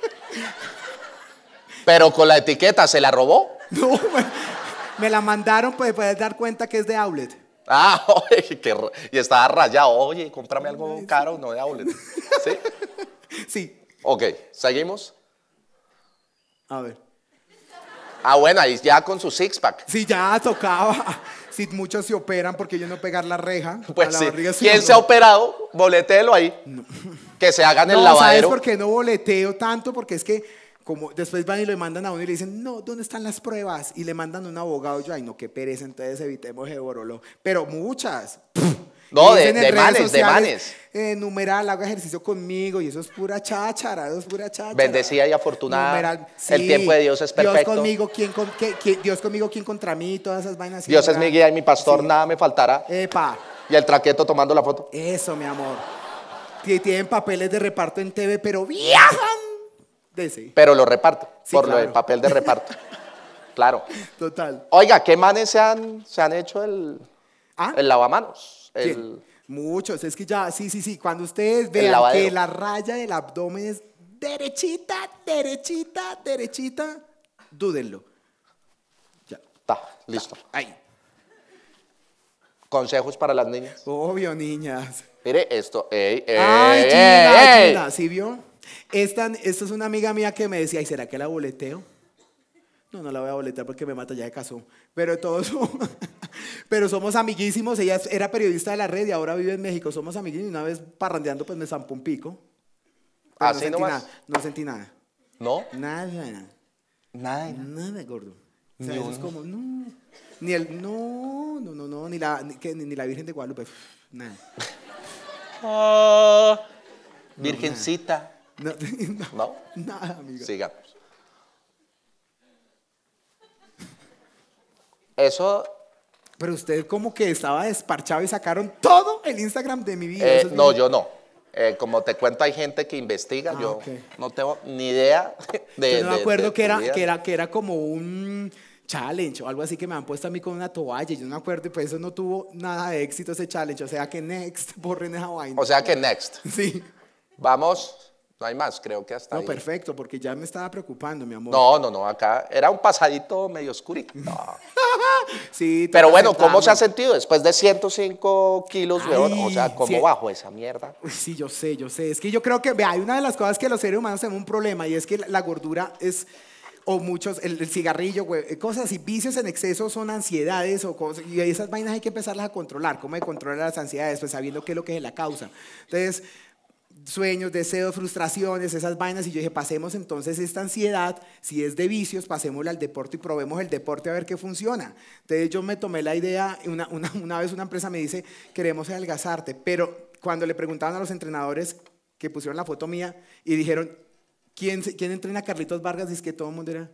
Speaker 3: Pero con la etiqueta, ¿se la robó?
Speaker 1: No, me la mandaron, pues puedes dar cuenta que es de outlet.
Speaker 3: Oye, y estaba rayado. Oye, cómprame algo caro, no de outlet. ¿Sí?
Speaker 1: Sí.
Speaker 3: Ok, ¿seguimos?
Speaker 1: A ver.
Speaker 3: Bueno, ahí ya con su six-pack.
Speaker 1: Sí, ya tocaba. Si muchos se operan porque ellos no pegar la reja. a
Speaker 3: Pues
Speaker 1: la
Speaker 3: sí.
Speaker 1: barriga,
Speaker 3: ¿Quién
Speaker 1: no.
Speaker 3: se ha operado? Boletéelo ahí. No. Que se hagan el
Speaker 1: No,
Speaker 3: lavadero.
Speaker 1: ¿sabes por qué no boleteo tanto? Porque es que como después van y lo mandan a uno y le dicen, no, ¿dónde están las pruebas? Y le mandan a un abogado. Yo, ay, no, qué pereza, entonces evitemos ese borolo. Pero muchas.
Speaker 3: No,
Speaker 1: Y dicen en
Speaker 3: de
Speaker 1: redes
Speaker 3: manes, de
Speaker 1: sociales,
Speaker 3: manes.
Speaker 1: Numeral, haga ejercicio conmigo. Y eso es pura cháchara, eso es pura cháchara.
Speaker 3: Bendecida y afortunada.
Speaker 1: Numeral,
Speaker 3: El tiempo de Dios es perfecto.
Speaker 1: Dios conmigo, ¿quién contra mí? Todas esas vainas.
Speaker 3: Dios es mi guía y mi pastor,
Speaker 1: Sí.
Speaker 3: nada me faltará.
Speaker 1: Epa,
Speaker 3: Y el traqueto tomando la foto.
Speaker 1: eso, mi amor. Tienen papeles de reparto en TV, pero viajan. De ese.
Speaker 3: Pero lo reparto,
Speaker 1: Sí,
Speaker 3: por lo
Speaker 1: claro.
Speaker 3: del papel de reparto. Claro.
Speaker 1: Total.
Speaker 3: Oiga, ¿qué manes se han hecho el
Speaker 1: ¿Ah?
Speaker 3: lavamanos?
Speaker 1: ¿Quién? Muchos, es que ya, sí. Cuando ustedes
Speaker 3: El
Speaker 1: vean
Speaker 3: lavadero.
Speaker 1: que la raya del abdomen es derechita, dúdenlo. Ya,
Speaker 3: Está, listo.
Speaker 1: ahí.
Speaker 3: Consejos para las niñas.
Speaker 1: Obvio, niñas.
Speaker 3: Mire esto. Ey,
Speaker 1: Ay,
Speaker 3: ey.
Speaker 1: Gina, ¿sí vio? Esta es una amiga mía que me decía, ¿y será que la boleteo? No la voy a boletear porque me mata, ya de casó. Pero todos pero somos amiguísimos. Ella era periodista de la red y ahora vive en México. Somos amiguísimos. Y una vez parrandeando, pues me zampó un pico. Pero
Speaker 3: ¿Así
Speaker 1: no sentí
Speaker 3: nomás?
Speaker 1: nada. No sentí nada.
Speaker 3: ¿No?
Speaker 1: Nada. Nada, gordo. O sea,
Speaker 3: Ni
Speaker 1: eso es
Speaker 3: uno.
Speaker 1: como, no. Ni el, no, ni la Virgen de Guadalupe. Nada.
Speaker 3: Ah, virgencita.
Speaker 1: No,
Speaker 3: ¿No?
Speaker 1: nada, amiga.
Speaker 3: Sigamos. Eso,
Speaker 1: Pero usted como que estaba desparchado y sacaron todo el Instagram de mi vida. Eso es
Speaker 3: no,
Speaker 1: bien-
Speaker 3: yo no. Como te cuento, hay gente que investiga. Yo
Speaker 1: ok.
Speaker 3: no tengo ni idea de.
Speaker 1: Yo no me acuerdo
Speaker 3: de
Speaker 1: que
Speaker 3: tu vida.
Speaker 1: era como un challenge o algo así que me han puesto a mí con una toalla. Yo no me acuerdo y pues eso no tuvo nada de éxito ese challenge. O sea que next, borren esa vaina.
Speaker 3: O sea que next.
Speaker 1: sí.
Speaker 3: Vamos, no hay más, creo que hasta
Speaker 1: No,
Speaker 3: ahí.
Speaker 1: perfecto, porque ya me estaba preocupando, mi amor.
Speaker 3: No, acá era un pasadito medio oscurito. No.
Speaker 1: Sí,
Speaker 3: Pero
Speaker 1: toca
Speaker 3: bueno, ¿cómo se ha
Speaker 1: aceptarlo.
Speaker 3: sentido después de 105 kilos, weón? O sea,
Speaker 1: Ay,
Speaker 3: ¿cómo
Speaker 1: sí.
Speaker 3: bajó esa mierda?
Speaker 1: Uy, sí, yo sé. Es que yo creo que, vea, hay una de las cosas que los seres humanos tenemos un problema y es que la gordura es, o muchos, el cigarrillo, güey, cosas así, vicios en exceso son ansiedades o cosas, y esas vainas hay que empezarlas a controlar. ¿Cómo de controlar las ansiedades? Pues sabiendo qué es lo que es la causa. Entonces, sueños, deseos, frustraciones, esas vainas, y yo dije, pasemos entonces esta ansiedad, si es de vicios, pasémosla al deporte y probemos el deporte a ver qué funciona. Entonces yo me tomé la idea, una vez una empresa me dice, queremos adelgazarte, pero cuando le preguntaban a los entrenadores que pusieron la foto mía y dijeron, ¿quién entrena a Carlitos Vargas? Dice que todo el mundo era...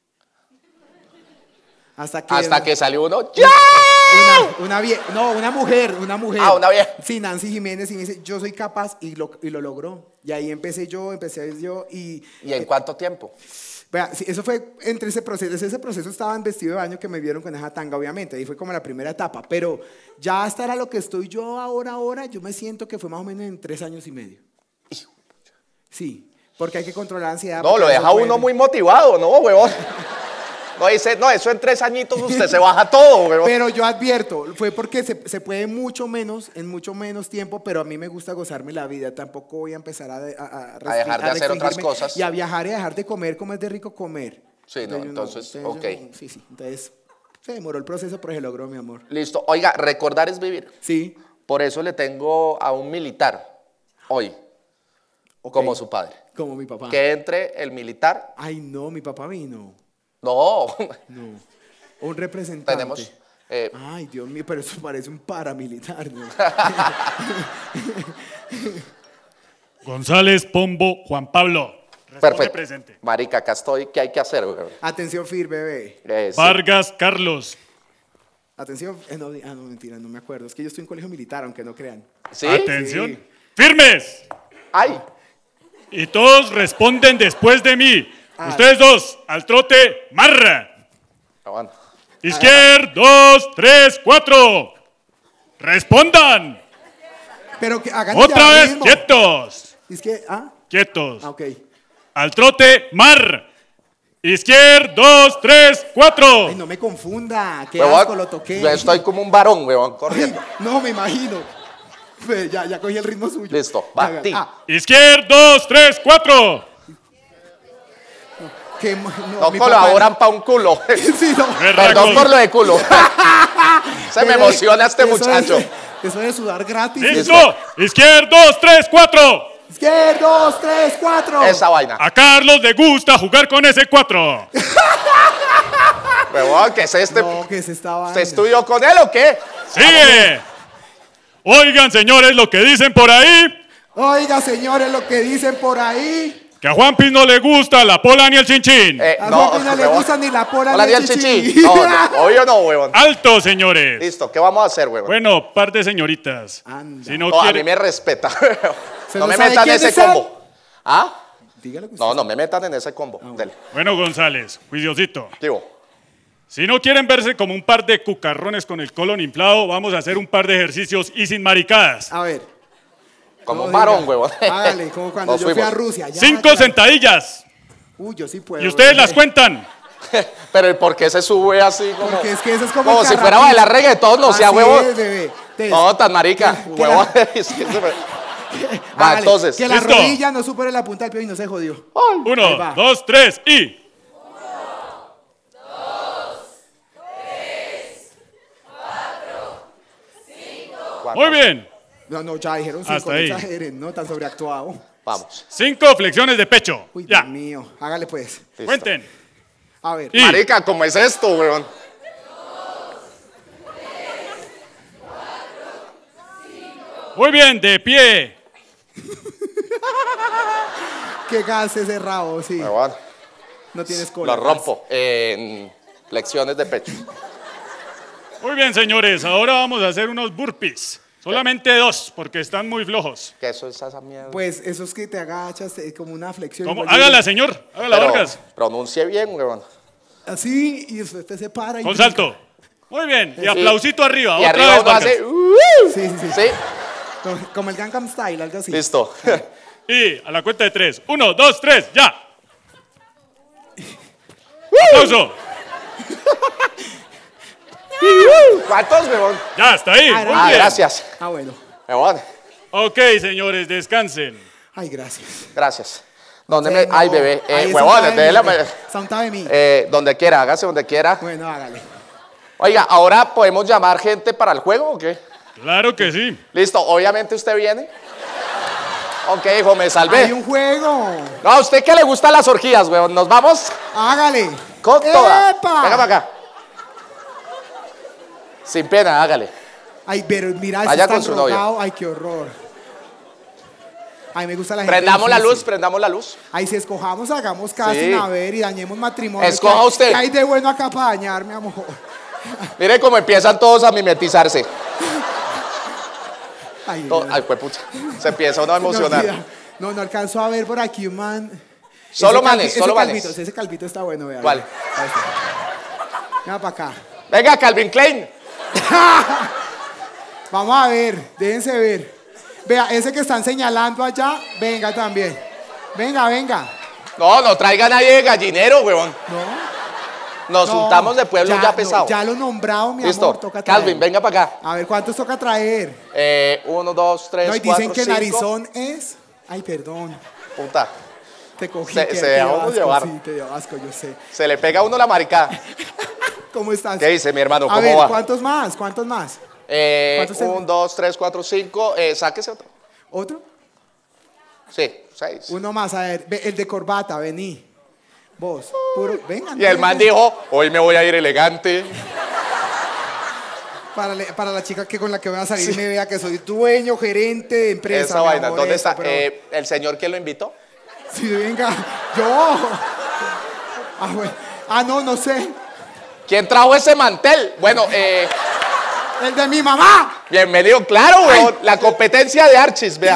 Speaker 3: Hasta que salió uno. ¡Ya!
Speaker 1: Una mujer.
Speaker 3: Ah, una vieja.
Speaker 1: Sí, Nancy Jiménez, y me dice, yo soy capaz, y lo logró. Y ahí empecé yo, y...
Speaker 3: ¿Y en cuánto tiempo?
Speaker 1: Vea, sí, eso fue entre ese proceso estaba en vestido de baño que me vieron con esa tanga, obviamente, ahí fue como la primera etapa, pero ya hasta era lo que estoy yo ahora, yo me siento que fue más o menos en 3 años y medio. Sí, porque hay que controlar la ansiedad.
Speaker 3: No,
Speaker 1: porque
Speaker 3: lo
Speaker 1: a veces
Speaker 3: deja uno
Speaker 1: vuelve.
Speaker 3: muy motivado, ¿no, huevón? No dice, no, eso en 3 añitos usted se baja todo, huevón.
Speaker 1: Pero yo advierto, fue porque se puede en mucho menos tiempo, pero a mí me gusta gozarme la vida. Tampoco voy a empezar a
Speaker 3: dejar de hacer otras
Speaker 1: restringirme
Speaker 3: cosas.
Speaker 1: y a viajar y a dejar de comer como es de rico comer.
Speaker 3: Sí, no,
Speaker 1: yo
Speaker 3: entonces,
Speaker 1: yo
Speaker 3: ok.
Speaker 1: sí. Entonces, se demoró el proceso, pero se logró, mi amor.
Speaker 3: Listo. Oiga, recordar es vivir.
Speaker 1: Sí.
Speaker 3: Por eso le tengo a un militar hoy,
Speaker 1: Ok.
Speaker 3: como su padre.
Speaker 1: Como mi papá.
Speaker 3: Que entre el militar.
Speaker 1: Ay, no, mi papá vino.
Speaker 3: No,
Speaker 1: No. Un representante.
Speaker 3: tenemos.
Speaker 1: Ay, Dios mío, pero eso parece un paramilitar, ¿no?
Speaker 5: González Pombo Juan Pablo. Responde
Speaker 3: Perfecto.
Speaker 5: presente.
Speaker 3: Marica, acá estoy. ¿Qué hay que hacer, huevón?
Speaker 1: Atención, Fir, bebé.
Speaker 3: Sí.
Speaker 5: Vargas Carlos.
Speaker 1: Atención. No, mentira, no me acuerdo. Es que yo estoy en colegio militar, aunque no crean.
Speaker 3: ¿Sí?
Speaker 5: Atención.
Speaker 1: Sí.
Speaker 5: Firmes.
Speaker 3: Ay,
Speaker 5: Y todos responden después de mí.
Speaker 1: Ah.
Speaker 5: Ustedes dos, al trote, marra.
Speaker 3: bueno.
Speaker 5: Izquier, 2, 3, 4. Respondan.
Speaker 1: Pero que hagan
Speaker 5: Otra
Speaker 1: ya
Speaker 5: vez,
Speaker 1: mismo.
Speaker 5: quietos.
Speaker 1: Es que,
Speaker 5: Quietos.
Speaker 1: ok.
Speaker 5: Al trote, mar. Izquier, 2, 3, 4.
Speaker 1: Ay, no me confunda. Qué
Speaker 3: Huevón,
Speaker 1: asco, lo toqué.
Speaker 3: yo estoy como un varón, huevón, corriendo.
Speaker 1: No, me imagino. Pues ya cogí el ritmo suyo.
Speaker 3: Listo, va,
Speaker 1: Haga.
Speaker 3: ti.
Speaker 5: Izquier, 2, 3, 4.
Speaker 3: No
Speaker 1: mi
Speaker 3: colaboran pa' un culo.
Speaker 1: papá- Sí, no.
Speaker 3: Perdón por lo de culo. Se me emociona este
Speaker 1: Eso
Speaker 3: muchacho.
Speaker 1: Eso de sudar gratis.
Speaker 5: ¡Listo! Izquier, 2, 3, 4.
Speaker 1: Izquierdo, 2, 3, 4.
Speaker 3: Esa vaina.
Speaker 5: A Carlos le gusta jugar con ese 4.
Speaker 3: Huevón, ¿qué es este?
Speaker 1: No, que se estaba.
Speaker 3: ¿Usted estudió con él o qué?
Speaker 5: ¡Sigue! Oigan, señores, lo que dicen por ahí,
Speaker 1: Oiga, señores, lo que dicen por ahí.
Speaker 5: que a Juanpi no le gusta la pola ni el chinchín.
Speaker 1: A Juanpi no le
Speaker 3: huevón.
Speaker 1: gusta ni la pola
Speaker 3: Hola,
Speaker 1: ni
Speaker 3: ni
Speaker 1: el
Speaker 3: el
Speaker 1: chichi.
Speaker 3: chichi. No, obvio no, huevón.
Speaker 5: ¡Alto, señores!
Speaker 3: Listo, ¿qué vamos a hacer, huevón?
Speaker 5: Bueno, par de señoritas.
Speaker 1: Anda.
Speaker 5: Si no,
Speaker 3: No, a
Speaker 5: quiere...
Speaker 3: mí me respeta.
Speaker 1: ¿Se
Speaker 3: No
Speaker 1: no
Speaker 3: me
Speaker 1: sabe
Speaker 3: metan en
Speaker 1: quién
Speaker 3: ese
Speaker 1: es él?
Speaker 3: combo. ¿Ah?
Speaker 1: Dígalo que
Speaker 3: No, no me metan en ese combo. Dele.
Speaker 5: Bueno, González, juiciosito.
Speaker 3: ¿Qué hubo?
Speaker 5: Si no quieren verse como un par de cucarrones con el colon inflado, vamos a hacer un par de ejercicios y sin maricadas.
Speaker 1: A ver.
Speaker 3: Como
Speaker 1: no,
Speaker 3: un varón,
Speaker 1: diga.
Speaker 3: huevón.
Speaker 1: Hágale, como cuando
Speaker 3: Nos
Speaker 1: yo fui a
Speaker 3: fuimos.
Speaker 1: Rusia. Ya,
Speaker 5: 5
Speaker 1: claro.
Speaker 5: sentadillas.
Speaker 1: Uy, yo sí puedo.
Speaker 5: Y ustedes
Speaker 1: bebé.
Speaker 5: las cuentan.
Speaker 3: Pero ¿y por qué se sube así como?
Speaker 1: Porque es que eso es como.
Speaker 3: Como
Speaker 1: el
Speaker 3: si fuera a
Speaker 1: carrapicho.
Speaker 3: bailar reggaetón, no sea
Speaker 1: Así
Speaker 3: huevón.
Speaker 1: es, bebé. Entonces,
Speaker 3: No, tan marica.
Speaker 1: que
Speaker 3: Huevón.
Speaker 1: la-
Speaker 3: Es que se me- Va,
Speaker 1: hágale,
Speaker 3: entonces.
Speaker 1: Que la
Speaker 5: ¿Listo?
Speaker 1: rodilla no supere la punta del pie y no se jodió. Ahí
Speaker 5: 1,
Speaker 1: va.
Speaker 5: 2, 3 y... Muy bien.
Speaker 1: No, no, ya dijeron 5,
Speaker 5: Hasta
Speaker 1: no
Speaker 5: ahí.
Speaker 1: exageren, no tan sobreactuado.
Speaker 3: Vamos.
Speaker 5: 5 flexiones de pecho.
Speaker 1: Uy,
Speaker 5: Ya.
Speaker 1: Dios mío. Hágale pues.
Speaker 3: Listo.
Speaker 5: Cuenten.
Speaker 1: A ver.
Speaker 5: Y...
Speaker 3: Marica, ¿cómo es esto, huevón?
Speaker 5: Muy bien, de pie.
Speaker 1: Qué gas ese rabo, sí.
Speaker 3: Huevón.
Speaker 1: No tienes cola.
Speaker 3: Lo rompo. En flexiones de pecho.
Speaker 5: Muy bien, señores. Ahora vamos a hacer unos burpees. Solamente 2, porque están muy flojos.
Speaker 3: ¿Qué eso es esa mierda?
Speaker 1: Pues eso es que te agachas como una flexión.
Speaker 5: ¿Cómo?
Speaker 1: igual
Speaker 5: Hágala,
Speaker 1: digo,
Speaker 5: señor. Hágala,
Speaker 3: Pero
Speaker 5: Vargas.
Speaker 3: pronuncie bien, huevón.
Speaker 1: Así y usted se para. Y
Speaker 5: Con salto. Muy bien. Y aplausito arriba.
Speaker 3: Y
Speaker 5: Otra
Speaker 3: arriba
Speaker 5: vez,
Speaker 3: uno
Speaker 5: Vargas.
Speaker 3: hace...
Speaker 1: Sí, sí, sí.
Speaker 3: Sí,
Speaker 1: Como el Gangnam Style, algo así.
Speaker 3: listo.
Speaker 5: Y a la cuenta de 3. 1, 2, 3, ya. Aplauso.
Speaker 3: ¿Cuántos, huevón?
Speaker 5: Ya, hasta ahí. Muy
Speaker 3: Ah,
Speaker 5: bien.
Speaker 3: gracias.
Speaker 1: Ah, bueno.
Speaker 3: Huevón,
Speaker 5: Ok, señores, descansen.
Speaker 1: Ay, gracias.
Speaker 3: gracias. ¿Dónde
Speaker 1: Sí,
Speaker 3: me...?
Speaker 1: no.
Speaker 3: Ay, bebé.
Speaker 1: Ahí es
Speaker 3: Huevón,
Speaker 1: Santa de
Speaker 3: déjela...
Speaker 1: mí, Santa de mí.
Speaker 3: Donde quiera, hágase donde quiera.
Speaker 1: Bueno, hágale.
Speaker 3: Oiga, ¿ahora podemos llamar gente para el juego o qué?
Speaker 5: Claro que sí.
Speaker 3: Listo, obviamente usted viene. Ok, hijo, me salvé.
Speaker 1: Hay un juego.
Speaker 3: No, a usted que le gustan las orgías, weón. Nos vamos
Speaker 1: Hágale.
Speaker 3: con toda.
Speaker 1: ¡Epa!
Speaker 3: Venga para acá. Sin pena, hágale.
Speaker 1: Ay, pero mira, si
Speaker 3: Vaya
Speaker 1: está
Speaker 3: con su novio.
Speaker 1: drogado. Ay, qué horror. Ay, me gusta la gente.
Speaker 3: Prendamos la
Speaker 1: difícil.
Speaker 3: luz, prendamos la luz.
Speaker 1: Ay, si escojamos, hagamos casting,
Speaker 3: Sí.
Speaker 1: a ver, y dañemos matrimonio.
Speaker 3: Escoja
Speaker 1: ¿Qué-
Speaker 3: usted.
Speaker 1: ¿Qué hay de bueno acá para dañar, mi amor?
Speaker 3: Mire cómo empiezan todos a mimetizarse.
Speaker 1: Ay,
Speaker 3: Ay, pucha. Se empieza uno a
Speaker 1: no,
Speaker 3: emocionar.
Speaker 1: mira, no alcanzo a ver por aquí un man.
Speaker 3: Solo
Speaker 1: Ese
Speaker 3: manes, solo
Speaker 1: calvito,
Speaker 3: manes.
Speaker 1: ese calvito está bueno, vea.
Speaker 3: ¿Cuál?
Speaker 1: Ahí está. Venga para acá.
Speaker 3: Venga, Calvin Klein.
Speaker 1: Vamos a ver, déjense ver. Vea, ese que están señalando allá, venga también. Venga, venga.
Speaker 3: No traiga a nadie de gallinero, weón.
Speaker 1: No.
Speaker 3: Nos
Speaker 1: no,
Speaker 3: juntamos de pueblo ya
Speaker 1: no,
Speaker 3: pesado.
Speaker 1: ya lo nombrado, mi
Speaker 3: Listo.
Speaker 1: amor, toca traer.
Speaker 3: Calvin, venga para acá.
Speaker 1: A ver, ¿cuántos toca traer?
Speaker 3: 1, 2, 3,
Speaker 1: No, y
Speaker 3: 4,
Speaker 1: dicen que
Speaker 3: 5.
Speaker 1: narizón es... Ay, perdón.
Speaker 3: Puta.
Speaker 1: Te cogí.
Speaker 3: Se
Speaker 1: que
Speaker 3: dejó
Speaker 1: te dio
Speaker 3: uno
Speaker 1: asco,
Speaker 3: llevar.
Speaker 1: Sí, te dio asco, yo sé.
Speaker 3: Se le pega a uno la maricada.
Speaker 1: ¿Cómo estás?
Speaker 3: ¿Qué dice, mi hermano?
Speaker 1: A
Speaker 3: ¿Cómo
Speaker 1: ver,
Speaker 3: va?
Speaker 1: ¿cuántos más? ¿Cuántos más? ¿Cuántos
Speaker 3: 1, 2, 3, 4, 5. Sáquese otro.
Speaker 1: ¿Otro?
Speaker 3: Sí, 6.
Speaker 1: Uno más, a ver. El de corbata, vení. Vos, puro... Venga.
Speaker 3: Y el man dijo, hoy me voy a ir elegante.
Speaker 1: Para la chica que con la que voy a salir me vea que soy dueño, gerente de empresa.
Speaker 3: Esa
Speaker 1: mi
Speaker 3: vaina.
Speaker 1: amor,
Speaker 3: ¿Dónde
Speaker 1: eso,
Speaker 3: está?
Speaker 1: pero-
Speaker 3: ¿El señor quién lo invitó?
Speaker 1: Sí, venga. Yo. Ah, bueno. Ah, no sé.
Speaker 3: ¿Quién trajo ese mantel? Bueno,
Speaker 1: El de mi mamá.
Speaker 3: bienvenido. Claro, weón. La competencia de Archis, vea.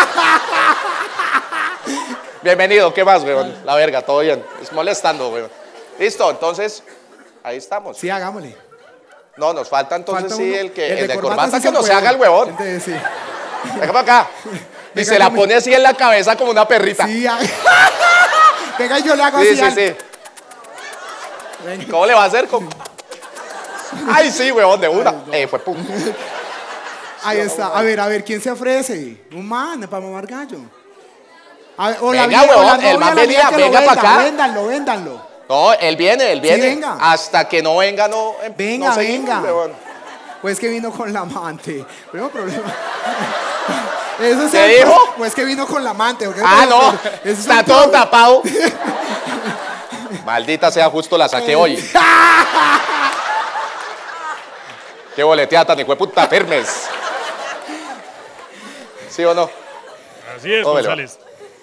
Speaker 3: Bienvenido. ¿Qué más, weón? La verga, todo bien. Es molestando, weón. Listo, entonces, ahí estamos.
Speaker 1: Sí, hagámosle.
Speaker 3: No, nos falta entonces
Speaker 1: Falta
Speaker 3: sí
Speaker 1: uno.
Speaker 3: el de corbata
Speaker 1: sí
Speaker 3: que
Speaker 1: se
Speaker 3: no se
Speaker 1: puede.
Speaker 3: haga el huevón.
Speaker 1: Entonces, sí.
Speaker 3: Venga para acá. Y
Speaker 1: Venga,
Speaker 3: se la
Speaker 1: yo me-
Speaker 3: pone así en la cabeza como una perrita.
Speaker 1: Sí, venga, yo le hago
Speaker 3: Sí,
Speaker 1: así.
Speaker 3: sí,
Speaker 1: al-
Speaker 3: sí.
Speaker 1: Venga.
Speaker 3: ¿Cómo le va a hacer? Ay, sí, huevón, de una. Fue pum.
Speaker 1: Ahí está. A ver, ¿quién se ofrece? Un man para mamar gallo. A ver, o la
Speaker 3: Venga,
Speaker 1: vie- o la
Speaker 3: huevón,
Speaker 1: novia,
Speaker 3: el man
Speaker 1: la amiga
Speaker 3: venía,
Speaker 1: que lo
Speaker 3: venga
Speaker 1: venda,
Speaker 3: pa' acá.
Speaker 1: Véndanlo.
Speaker 3: No, él viene.
Speaker 1: venga.
Speaker 3: Hasta que no venga, no.
Speaker 1: Venga,
Speaker 3: no seguimos,
Speaker 1: venga.
Speaker 3: huevón.
Speaker 1: Pues que vino con la amante. Pero problema. Eso es
Speaker 3: ¿Qué
Speaker 1: el-
Speaker 3: dijo?
Speaker 1: Pues que vino con la amante. ¿o qué?
Speaker 3: Ah, no.
Speaker 1: Eso es
Speaker 3: Está
Speaker 1: un
Speaker 3: todo
Speaker 1: pro-
Speaker 3: tapado. Maldita sea, justo la saqué hoy. Qué boleteada tan hijo de puta, firmes. ¿Sí o no?
Speaker 5: Así es,
Speaker 3: Tómelo.
Speaker 5: González.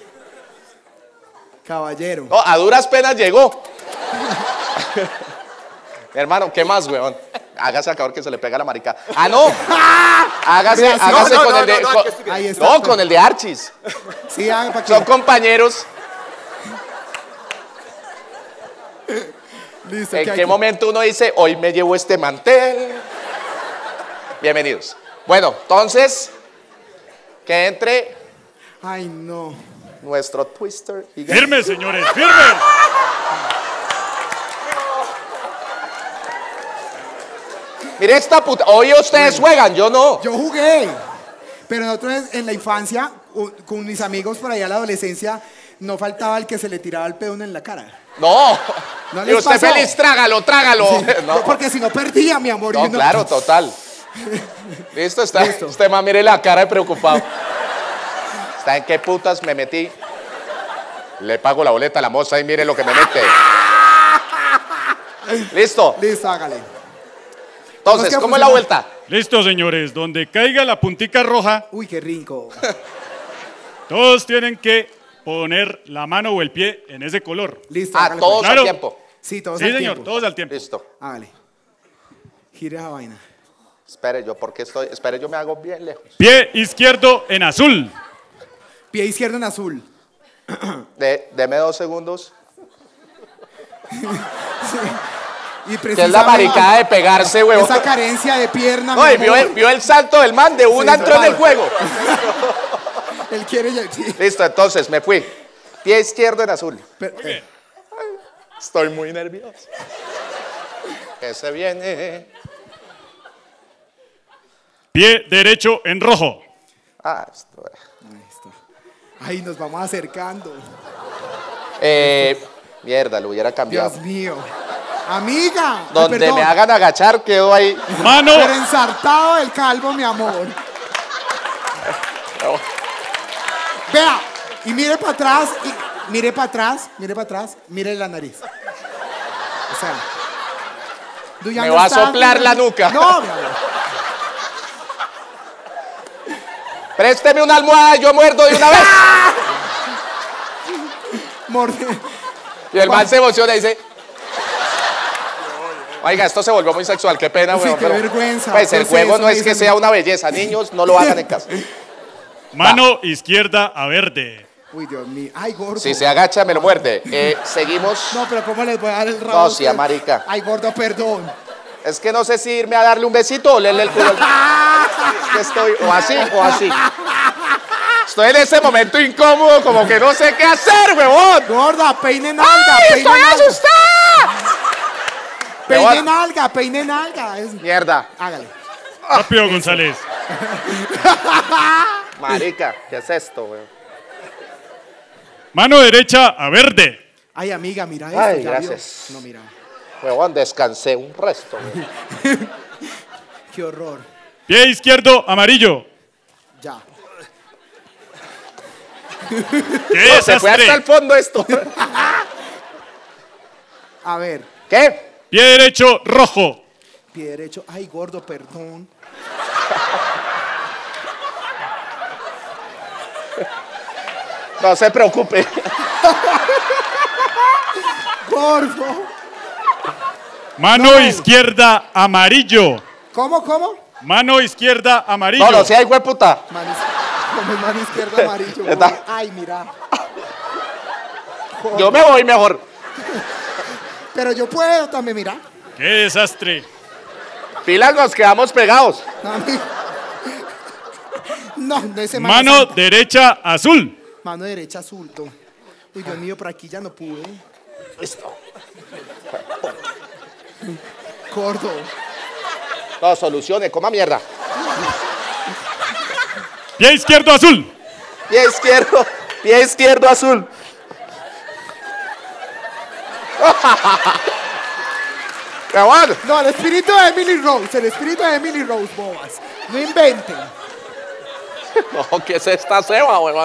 Speaker 1: Caballero.
Speaker 3: No, a duras penas llegó. Mi hermano, ¿qué más, weón? Hágase acá que se le pega la marica. ¡Ah, no! Hágase,
Speaker 1: Vea, sí.
Speaker 3: hágase
Speaker 2: No,
Speaker 3: con
Speaker 2: no,
Speaker 3: el de.
Speaker 2: no,
Speaker 3: con-
Speaker 2: que estoy bien.
Speaker 1: Ahí está.
Speaker 3: no, con el de Archis.
Speaker 1: Sí, haga para que...
Speaker 3: Son compañeros.
Speaker 1: Listo.
Speaker 3: ¿En
Speaker 1: que hay
Speaker 3: qué
Speaker 1: que-
Speaker 3: momento uno dice, hoy me llevo este mantel? Bienvenidos. Bueno, entonces, que entre
Speaker 1: Ay, no.
Speaker 3: nuestro twister. y-
Speaker 5: Firmes, señores, firmes.
Speaker 3: Mire esta puta. Hoy ustedes juegan, yo no.
Speaker 1: Yo jugué. Pero nosotros en la infancia, con mis amigos por allá en la adolescencia, no faltaba el que se le tiraba el pedo en la cara.
Speaker 3: No.
Speaker 1: ¿No
Speaker 3: Y
Speaker 1: les
Speaker 3: usted
Speaker 1: pasó?
Speaker 3: feliz, trágalo, trágalo. No,
Speaker 1: Porque si no perdía, mi amor. y
Speaker 3: no,
Speaker 1: uno-
Speaker 3: claro, total. Listo, está.
Speaker 1: Listo.
Speaker 3: Usted más mire la cara de preocupado. ¿Está en qué putas me metí? Le pago la boleta a la moza y mire lo que me mete. Listo.
Speaker 1: Listo, hágale.
Speaker 3: Entonces,
Speaker 1: que
Speaker 3: ¿cómo es la
Speaker 1: funciona.
Speaker 3: vuelta?
Speaker 5: Listo, señores. Donde caiga la puntica roja,
Speaker 1: Uy, qué rico.
Speaker 5: todos tienen que poner la mano o el pie en ese color.
Speaker 1: Listo,
Speaker 3: Ah,
Speaker 1: hágale,
Speaker 3: todos
Speaker 1: pues.
Speaker 5: Claro.
Speaker 3: al tiempo.
Speaker 1: Sí, todos
Speaker 5: Sí,
Speaker 1: al
Speaker 5: señor,
Speaker 1: tiempo.
Speaker 5: todos al tiempo.
Speaker 3: Listo.
Speaker 1: Hágale. Gire esa vaina.
Speaker 3: Espere, yo me hago bien lejos.
Speaker 5: Pie izquierdo en azul.
Speaker 1: Pie izquierdo en azul.
Speaker 3: Deme 2 segundos.
Speaker 1: Y
Speaker 3: Que es la
Speaker 1: precisamente
Speaker 3: maricada de pegarse, huevón.
Speaker 1: esa carencia de pierna.
Speaker 3: No,
Speaker 1: mi
Speaker 3: y vio
Speaker 1: amor.
Speaker 3: vio el salto del man, de una
Speaker 1: Sí,
Speaker 3: entró en el
Speaker 1: claro.
Speaker 3: juego.
Speaker 1: Él quiere ya. Sí.
Speaker 3: Listo, entonces me fui. Pie izquierdo en azul.
Speaker 1: Pero-
Speaker 3: Estoy muy nervioso. Que se viene.
Speaker 5: Pie derecho en rojo.
Speaker 3: Ah, esto.
Speaker 1: Ahí está. Ay, nos vamos acercando.
Speaker 3: Mierda, lo hubiera cambiado.
Speaker 1: Dios mío. Amiga. Ay,
Speaker 3: Donde
Speaker 1: perdón.
Speaker 3: me hagan agachar, quedo ahí.
Speaker 5: Mano,
Speaker 1: Pero ensartado el calvo, mi amor. Vea, y mire para atrás, mire para atrás, mire la nariz. O sea, do you
Speaker 3: Me va a
Speaker 1: understand?
Speaker 3: soplar la nuca.
Speaker 1: No, mi amor.
Speaker 3: Présteme una almohada, yo muerdo de una vez.
Speaker 1: Morde.
Speaker 3: Y el man se emociona y dice. Oiga, esto se volvió muy sexual, qué pena,
Speaker 1: Sí,
Speaker 3: weón.
Speaker 1: qué
Speaker 3: pero,
Speaker 1: vergüenza.
Speaker 3: Pues el
Speaker 1: ¿Qué es
Speaker 3: juego
Speaker 1: eso?
Speaker 3: no es que
Speaker 1: Dicen-
Speaker 3: sea una belleza. Niños, no lo hagan en casa.
Speaker 5: mano izquierda a verde.
Speaker 1: Uy, Dios mío. Ay, gordo.
Speaker 3: Si se agacha, me lo muerde. Seguimos.
Speaker 1: No, pero ¿cómo les voy a dar el rabo?
Speaker 3: No,
Speaker 1: a
Speaker 3: sí,
Speaker 1: ustedes?
Speaker 3: marica.
Speaker 1: Ay, gordo, perdón.
Speaker 3: Es que no sé si irme a darle un besito o leerle el culo. Es que estoy o así o así. Estoy en ese momento incómodo, como que no sé qué hacer, huevón.
Speaker 1: Gorda, peine nalga,
Speaker 3: ¡Ay,
Speaker 1: peine
Speaker 3: estoy
Speaker 1: nalga.
Speaker 3: asustada!
Speaker 1: Peine nalga, peine nalga.
Speaker 3: Mierda.
Speaker 1: Hágale.
Speaker 5: Rápido, González.
Speaker 3: Marica, ¿qué es esto, weón?
Speaker 5: Mano derecha a verde.
Speaker 1: Ay, amiga, mira esto.
Speaker 3: Ay,
Speaker 1: ya
Speaker 3: gracias.
Speaker 1: vio. No, mira.
Speaker 3: Huevón, descansé un resto, weón.
Speaker 1: Qué horror.
Speaker 5: Pie izquierdo amarillo.
Speaker 1: Ya.
Speaker 5: ¡Qué
Speaker 3: Se fue hasta el
Speaker 5: desastre!
Speaker 3: fondo esto.
Speaker 1: A ver,
Speaker 3: ¿Qué?
Speaker 5: Pie derecho rojo.
Speaker 1: pie derecho. Ay, gordo, perdón.
Speaker 3: No se preocupe.
Speaker 1: Gordo.
Speaker 5: Mano izquierda amarillo.
Speaker 1: ¿Cómo?
Speaker 5: Mano izquierda amarillo.
Speaker 3: No, no sea hijo de puta.
Speaker 1: Como el mano izquierdo amarillo.
Speaker 3: ¿Verdad?
Speaker 1: gordo. Ay, mira.
Speaker 3: Yo me voy mejor.
Speaker 1: Pero yo puedo también, mira.
Speaker 5: ¡Qué desastre!
Speaker 3: Pilas, nos quedamos pegados.
Speaker 1: No, no ese
Speaker 5: Mano derecha azul.
Speaker 1: Mano derecha azul. no. Uy, Dios mío, por aquí ya no pude.
Speaker 3: Listo.
Speaker 1: Gordo.
Speaker 3: No, solucione, coma mierda.
Speaker 5: Pie izquierdo azul.
Speaker 3: Pie izquierdo azul. Cabal.
Speaker 1: No, el espíritu de Emily Rose, bobas. No inventen.
Speaker 3: No, ¿qué es esta ceba, huevón?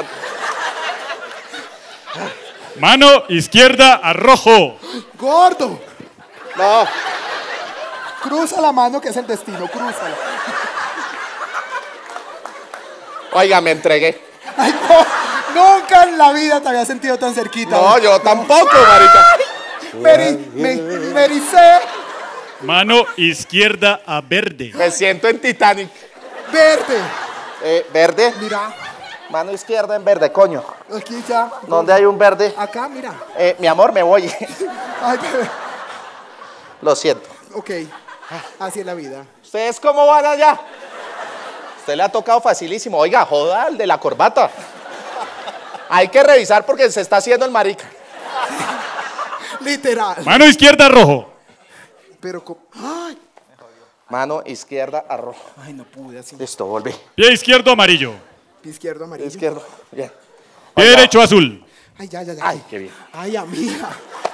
Speaker 5: Mano izquierda a rojo.
Speaker 1: ¡Gordo!
Speaker 3: No.
Speaker 1: Cruza la mano que es el destino, crúzala.
Speaker 3: Oiga, me entregué.
Speaker 1: Ay, no, nunca en la vida te había sentido tan cerquita.
Speaker 3: No, yo tampoco, marica.
Speaker 1: Me ericé.
Speaker 5: Mano izquierda a verde.
Speaker 3: Me siento en Titanic.
Speaker 1: Verde.
Speaker 3: ¿Verde?
Speaker 1: Mira,
Speaker 3: Mano izquierda en verde, coño.
Speaker 1: aquí ya.
Speaker 3: ¿Dónde hay un verde?
Speaker 1: Acá, mira.
Speaker 3: Mi amor, me voy.
Speaker 1: Ay, bebé.
Speaker 3: Lo siento.
Speaker 1: Ok, así es la vida.
Speaker 3: ¿Ustedes cómo van allá? Usted le ha tocado facilísimo. Oiga, joda el de la corbata. Hay que revisar porque se está haciendo el marica.
Speaker 1: Literal.
Speaker 5: Mano izquierda a rojo.
Speaker 1: Pero, ay,
Speaker 3: Mano izquierda a rojo.
Speaker 1: ay, no pude así.
Speaker 3: Listo, volví.
Speaker 5: Pie izquierdo amarillo.
Speaker 1: Izquierdo, amarillo.
Speaker 3: Izquierdo. Bien.
Speaker 5: Pie derecho azul.
Speaker 1: Ay, ya.
Speaker 3: Ay, qué bien.
Speaker 1: Ay, amiga.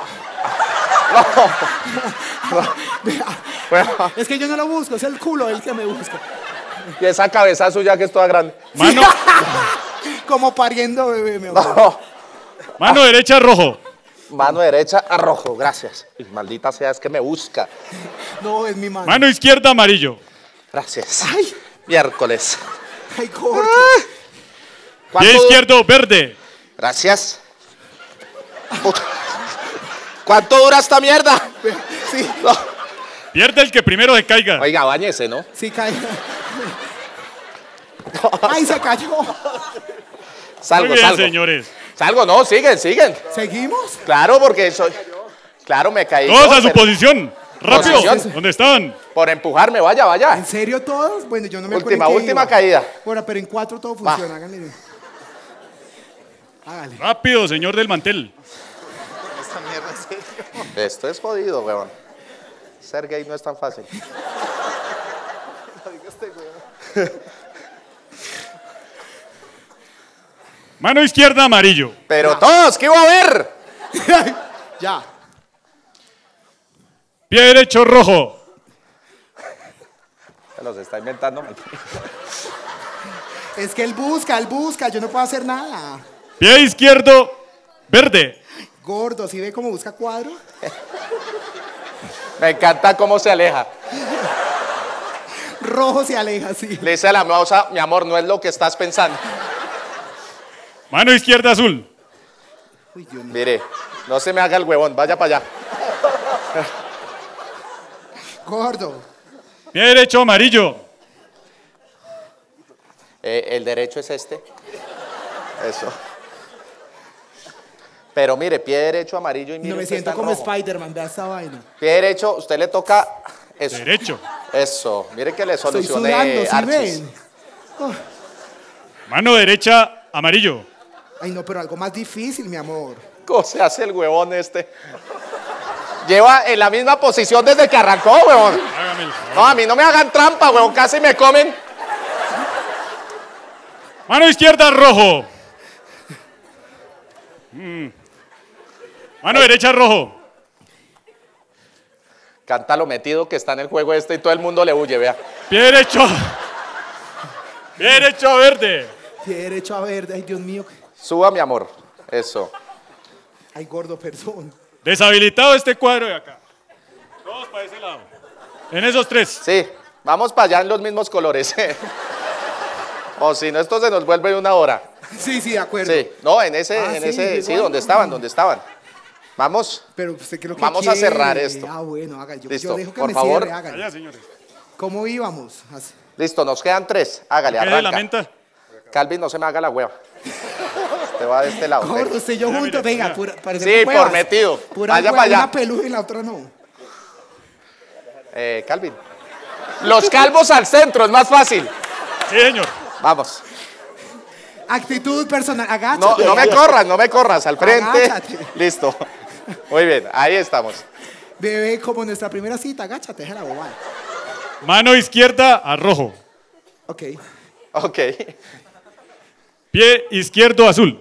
Speaker 1: Vea,
Speaker 3: Bueno,
Speaker 1: es que yo no lo busco, es el culo el que me busca.
Speaker 3: y esa cabeza suya que es toda grande.
Speaker 5: Mano,
Speaker 1: Como pariendo bebé, mi amor.
Speaker 3: No.
Speaker 5: mano derecha a rojo.
Speaker 3: Mano derecha a rojo, gracias. Y maldita sea, es que me busca.
Speaker 1: No, es mi mano.
Speaker 5: Mano izquierda amarillo.
Speaker 3: Gracias.
Speaker 1: Ay,
Speaker 3: Miércoles.
Speaker 1: ay, gordo.
Speaker 5: Pie
Speaker 3: ¿Cuánto
Speaker 5: izquierdo verde.
Speaker 3: Gracias. Puta. ¿Cuánto dura esta mierda?
Speaker 1: Sí,
Speaker 3: No.
Speaker 5: Pierde el que primero se caiga.
Speaker 3: Oiga, báñese, ¿no?
Speaker 1: sí cae. Ay, se cayó.
Speaker 3: Salgo,
Speaker 5: Muy bien,
Speaker 3: salgo.
Speaker 5: señores.
Speaker 3: Salgo, no, siguen.
Speaker 1: ¿Seguimos?
Speaker 3: Claro, porque soy... Claro, me caí.
Speaker 5: Todos
Speaker 3: yo,
Speaker 5: a su
Speaker 3: pero
Speaker 5: posición. Rápido.
Speaker 3: Posición.
Speaker 5: ¿Dónde están?
Speaker 3: Por empujarme, vaya.
Speaker 1: ¿En serio todos? Bueno, yo no me acuerdo.
Speaker 3: Última, última caída.
Speaker 1: Bueno, pero en 4 todo funciona, háganle bien. Hágale.
Speaker 5: Rápido, señor del mantel.
Speaker 3: Esto es jodido, weón. Ser gay no es tan fácil.
Speaker 5: Mano izquierda amarillo.
Speaker 3: Pero todos, ¿qué iba a ver?
Speaker 1: Ya.
Speaker 5: Pie derecho rojo.
Speaker 3: Se los está inventando.
Speaker 1: Es que él busca, yo no puedo hacer nada.
Speaker 5: Pie izquierdo verde.
Speaker 1: Gordo, ¿sí ve cómo busca cuadro?
Speaker 3: Me encanta cómo se aleja.
Speaker 1: Rojo se aleja, sí.
Speaker 3: Le dice a la moza, mi amor, no es lo que estás pensando.
Speaker 5: Mano izquierda azul.
Speaker 1: Uy, Dios mío.
Speaker 3: Mire, no se me haga el huevón, vaya para allá.
Speaker 1: Gordo.
Speaker 5: Pie derecho amarillo.
Speaker 3: El derecho es este. Eso. Pero mire, pie derecho amarillo y mire.
Speaker 1: No me
Speaker 3: usted
Speaker 1: siento
Speaker 3: está en
Speaker 1: como
Speaker 3: rojo.
Speaker 1: Spider-Man, vea esta vaina.
Speaker 3: Pie derecho, usted le toca eso.
Speaker 5: Derecho.
Speaker 3: Eso. Mire que le
Speaker 1: Estoy
Speaker 3: solucioné
Speaker 1: sudando, ¿sí
Speaker 3: archis.
Speaker 1: ven? Oh,
Speaker 5: Mano derecha amarillo.
Speaker 1: ay, no, pero algo más difícil, mi amor.
Speaker 3: ¿Cómo se hace el huevón este? Lleva en la misma posición desde que arrancó, huevón.
Speaker 5: Hágame el favor.
Speaker 3: No, a mí no me hagan trampa, huevón. Casi me comen.
Speaker 5: Mano izquierda rojo. Mano derecha rojo.
Speaker 3: Canta lo metido que está en el juego este y todo el mundo le huye, vea.
Speaker 5: Pie derecho. Pie derecho a verde.
Speaker 1: Pie derecho a verde, ay, Dios mío.
Speaker 3: Suba, mi amor. Eso.
Speaker 1: Ay, gordo, perdón.
Speaker 5: Deshabilitado este cuadro de acá. Todos para ese lado. En esos tres.
Speaker 3: Sí, vamos para allá en los mismos colores. O si no, esto se nos vuelve 1 hora.
Speaker 1: Sí, de acuerdo.
Speaker 3: Sí, no, en ese,
Speaker 1: Ah, sí,
Speaker 3: sí,
Speaker 1: igual.
Speaker 3: donde estaban. Vamos.
Speaker 1: Pero usted creo que
Speaker 3: Vamos a
Speaker 1: quiere.
Speaker 3: cerrar esto.
Speaker 1: Ah, bueno, haga. Yo
Speaker 3: Listo,
Speaker 1: dejo que
Speaker 3: por
Speaker 1: me
Speaker 3: favor.
Speaker 1: cierre, hágale.
Speaker 5: Allá, señores.
Speaker 1: ¿Cómo íbamos? Así.
Speaker 3: Listo, nos quedan 3. Hágale,
Speaker 5: ¿Qué de la
Speaker 3: arranca.
Speaker 5: menta?
Speaker 3: Calvin, no se me haga la hueva. Te va de este lado.
Speaker 1: Gordo,
Speaker 3: ven.
Speaker 1: usted y yo
Speaker 5: Mira,
Speaker 1: juntos,
Speaker 5: mira,
Speaker 1: venga,
Speaker 5: mira.
Speaker 1: parecemos
Speaker 3: Sí,
Speaker 1: huevas.
Speaker 3: por metido.
Speaker 1: Pura
Speaker 3: Vaya
Speaker 1: hueva,
Speaker 3: para allá.
Speaker 1: Una peluda y la otra no.
Speaker 3: Calvin. Los calvos al centro, es más fácil.
Speaker 5: Sí, señor.
Speaker 3: Vamos.
Speaker 1: Actitud personal,
Speaker 3: No,
Speaker 1: agáchate.
Speaker 3: no me corras, al frente.
Speaker 1: Agáchate.
Speaker 3: Listo. Muy bien, ahí estamos.
Speaker 1: Bebé, como nuestra primera cita, agáchate, deja la bobada.
Speaker 5: Mano izquierda a rojo.
Speaker 1: Ok.
Speaker 3: Ok.
Speaker 5: Pie izquierdo azul.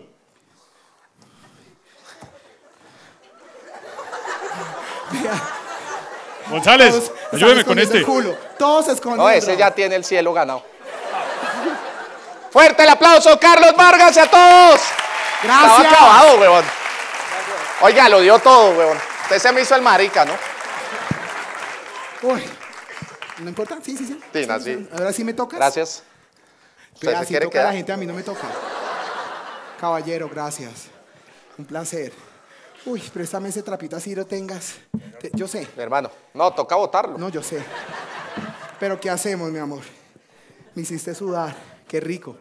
Speaker 5: González,
Speaker 1: Todos
Speaker 5: ayúdeme
Speaker 1: están
Speaker 5: con
Speaker 1: escondiendo
Speaker 5: este.
Speaker 1: el culo. Todos se esconden.
Speaker 3: No, ese
Speaker 1: bro.
Speaker 3: ya tiene el cielo ganado. Fuerte el aplauso, Carlos Vargas, y a todos.
Speaker 1: Gracias.
Speaker 3: Estaba acabado, huevón. Oiga, lo dio todo, huevón. Usted se me hizo el marica, ¿no?
Speaker 1: Uy, no importa, sí.
Speaker 3: Tina, sí.
Speaker 1: Ahora sí me tocas.
Speaker 3: Gracias. ¿Usted
Speaker 1: Vea,
Speaker 3: se
Speaker 1: si
Speaker 3: quiere
Speaker 1: toca a la
Speaker 3: quedar?
Speaker 1: gente, a mí no me toca. Caballero, gracias. Un placer. Uy, préstame ese trapito así lo tengas. Yo sé.
Speaker 3: Mi hermano, no, toca botarlo.
Speaker 1: No, yo sé. Pero ¿qué hacemos, mi amor? Me hiciste sudar. Qué rico.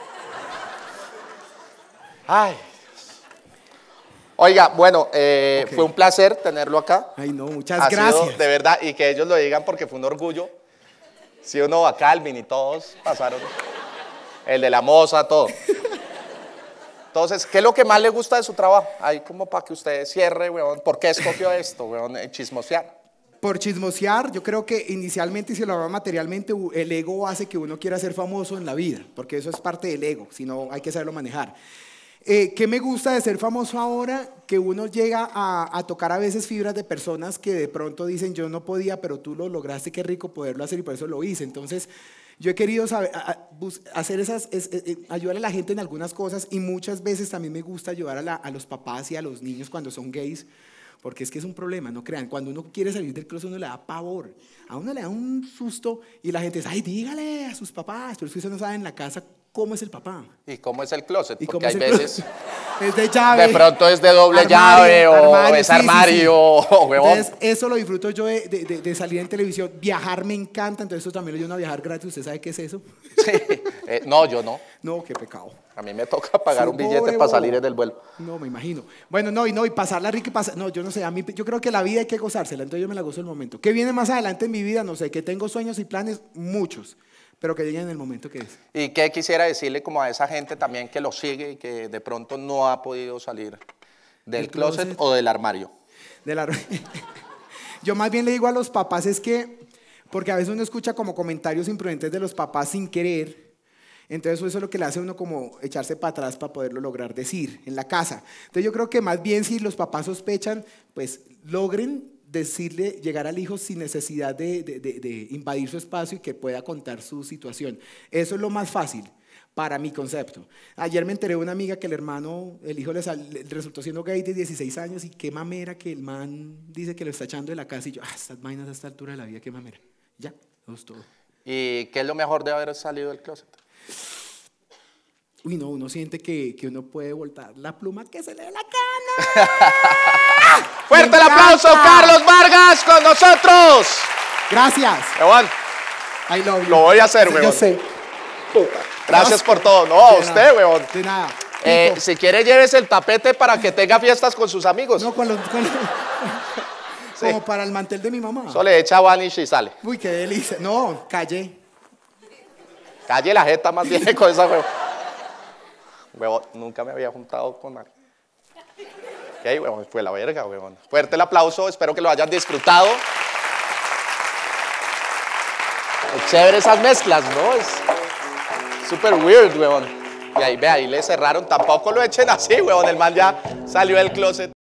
Speaker 3: Ay, Dios. Oiga, bueno, fue un placer tenerlo acá.
Speaker 1: Ay, no, muchas
Speaker 3: Ha sido,
Speaker 1: gracias.
Speaker 3: de verdad, y que ellos lo digan porque fue un orgullo. Sí o no, a Calvin y todos pasaron. El de la moza, todo. Entonces, ¿qué es lo que más le gusta de su trabajo? Ahí como para que usted cierre, weón. ¿Por qué escogió esto, weón? Chismosear.
Speaker 1: Por chismosear, yo creo que inicialmente, si lo hablamos materialmente, el ego hace que uno quiera ser famoso en la vida, porque eso es parte del ego, si no hay que saberlo manejar. ¿Qué me gusta de ser famoso ahora? Que uno llega a tocar a veces fibras de personas que de pronto dicen, yo no podía, pero tú lo lograste, qué rico poderlo hacer y por eso lo hice. Entonces, yo he querido saber, hacer ayudar a la gente en algunas cosas y muchas veces también me gusta ayudar a los papás y a los niños cuando son gays, porque es que es un problema, no crean. Cuando uno quiere salir del closet, uno le da pavor, a uno le da un susto y la gente dice, ay, dígale a sus papás, pero es que usted no sabe en la casa cómo es el papá.
Speaker 3: ¿Y cómo es el closet?
Speaker 1: ¿Y
Speaker 3: Porque
Speaker 1: cómo
Speaker 3: hay
Speaker 1: es el
Speaker 3: veces,
Speaker 1: Es de llave.
Speaker 3: de pronto es de doble llave o es armario, huevón.
Speaker 1: Entonces, eso lo disfruto yo de salir en televisión. Viajar me encanta, entonces eso también lo ayuda a viajar gratis. ¿Usted sabe qué es eso?
Speaker 3: Sí. No, yo no.
Speaker 1: No, qué pecado.
Speaker 3: A mí me toca pagar
Speaker 1: Sí,
Speaker 3: un billete
Speaker 1: pobre
Speaker 3: para
Speaker 1: bobo.
Speaker 3: salir en el vuelo.
Speaker 1: No, me imagino. Bueno, no, y pasarla rica y pasar. No, yo no sé. A mí, yo creo que la vida hay que gozársela, entonces yo me la gozo el momento. ¿Qué viene más adelante en mi vida? No sé. Que tengo sueños y planes, muchos, pero que lleguen en el momento que es.
Speaker 3: ¿Y qué quisiera decirle como a esa gente también que lo sigue y que de pronto no ha podido salir del closet o del armario?
Speaker 1: De la... Yo más bien le digo a los papás es que, porque a veces uno escucha como comentarios imprudentes de los papás sin querer, entonces eso es lo que le hace a uno como echarse para atrás para poderlo lograr decir en la casa. Entonces yo creo que más bien si los papás sospechan, pues logren decirle, llegar al hijo sin necesidad de invadir su espacio y que pueda contar su situación. Eso es lo más fácil para mi concepto. Ayer me enteré de una amiga que el hijo le resultó siendo gay de 16 años y qué mamera que el man dice que lo está echando de la casa y yo, estas vainas a esta altura de la vida, qué mamera. Ya, eso es todo.
Speaker 3: ¿Y qué es lo mejor de haber salido del closet?
Speaker 1: Uy, no, uno siente que uno puede voltar la pluma que se le dé la gana.
Speaker 3: ¡Fuerte
Speaker 1: ¡Me
Speaker 3: el aplauso,
Speaker 1: encanta!
Speaker 3: Carlos Vargas, con nosotros!
Speaker 1: Gracias.
Speaker 3: Huevón,
Speaker 1: I love you.
Speaker 3: lo voy a hacer,
Speaker 1: Yo
Speaker 3: huevón.
Speaker 1: sé.
Speaker 3: Gracias por todo. No, a
Speaker 1: De
Speaker 3: usted,
Speaker 1: nada.
Speaker 3: huevón.
Speaker 1: De nada. Rico.
Speaker 3: Si quiere, llévese el tapete para que tenga fiestas con sus amigos.
Speaker 1: No, como para el mantel de mi mamá.
Speaker 3: Solo le echa vanish y sale.
Speaker 1: Uy, qué delicia. No, callé.
Speaker 3: Calle la jeta más bien con esa huevón. Huevón, nunca me había juntado con nadie. Ok, huevón, fue la verga, huevón. Fuerte el aplauso, espero que lo hayan disfrutado. Es chévere esas mezclas, ¿no? Es súper weird, huevón. Y ahí, ve, ahí le cerraron. Tampoco lo echen así, huevón. El man ya salió del closet.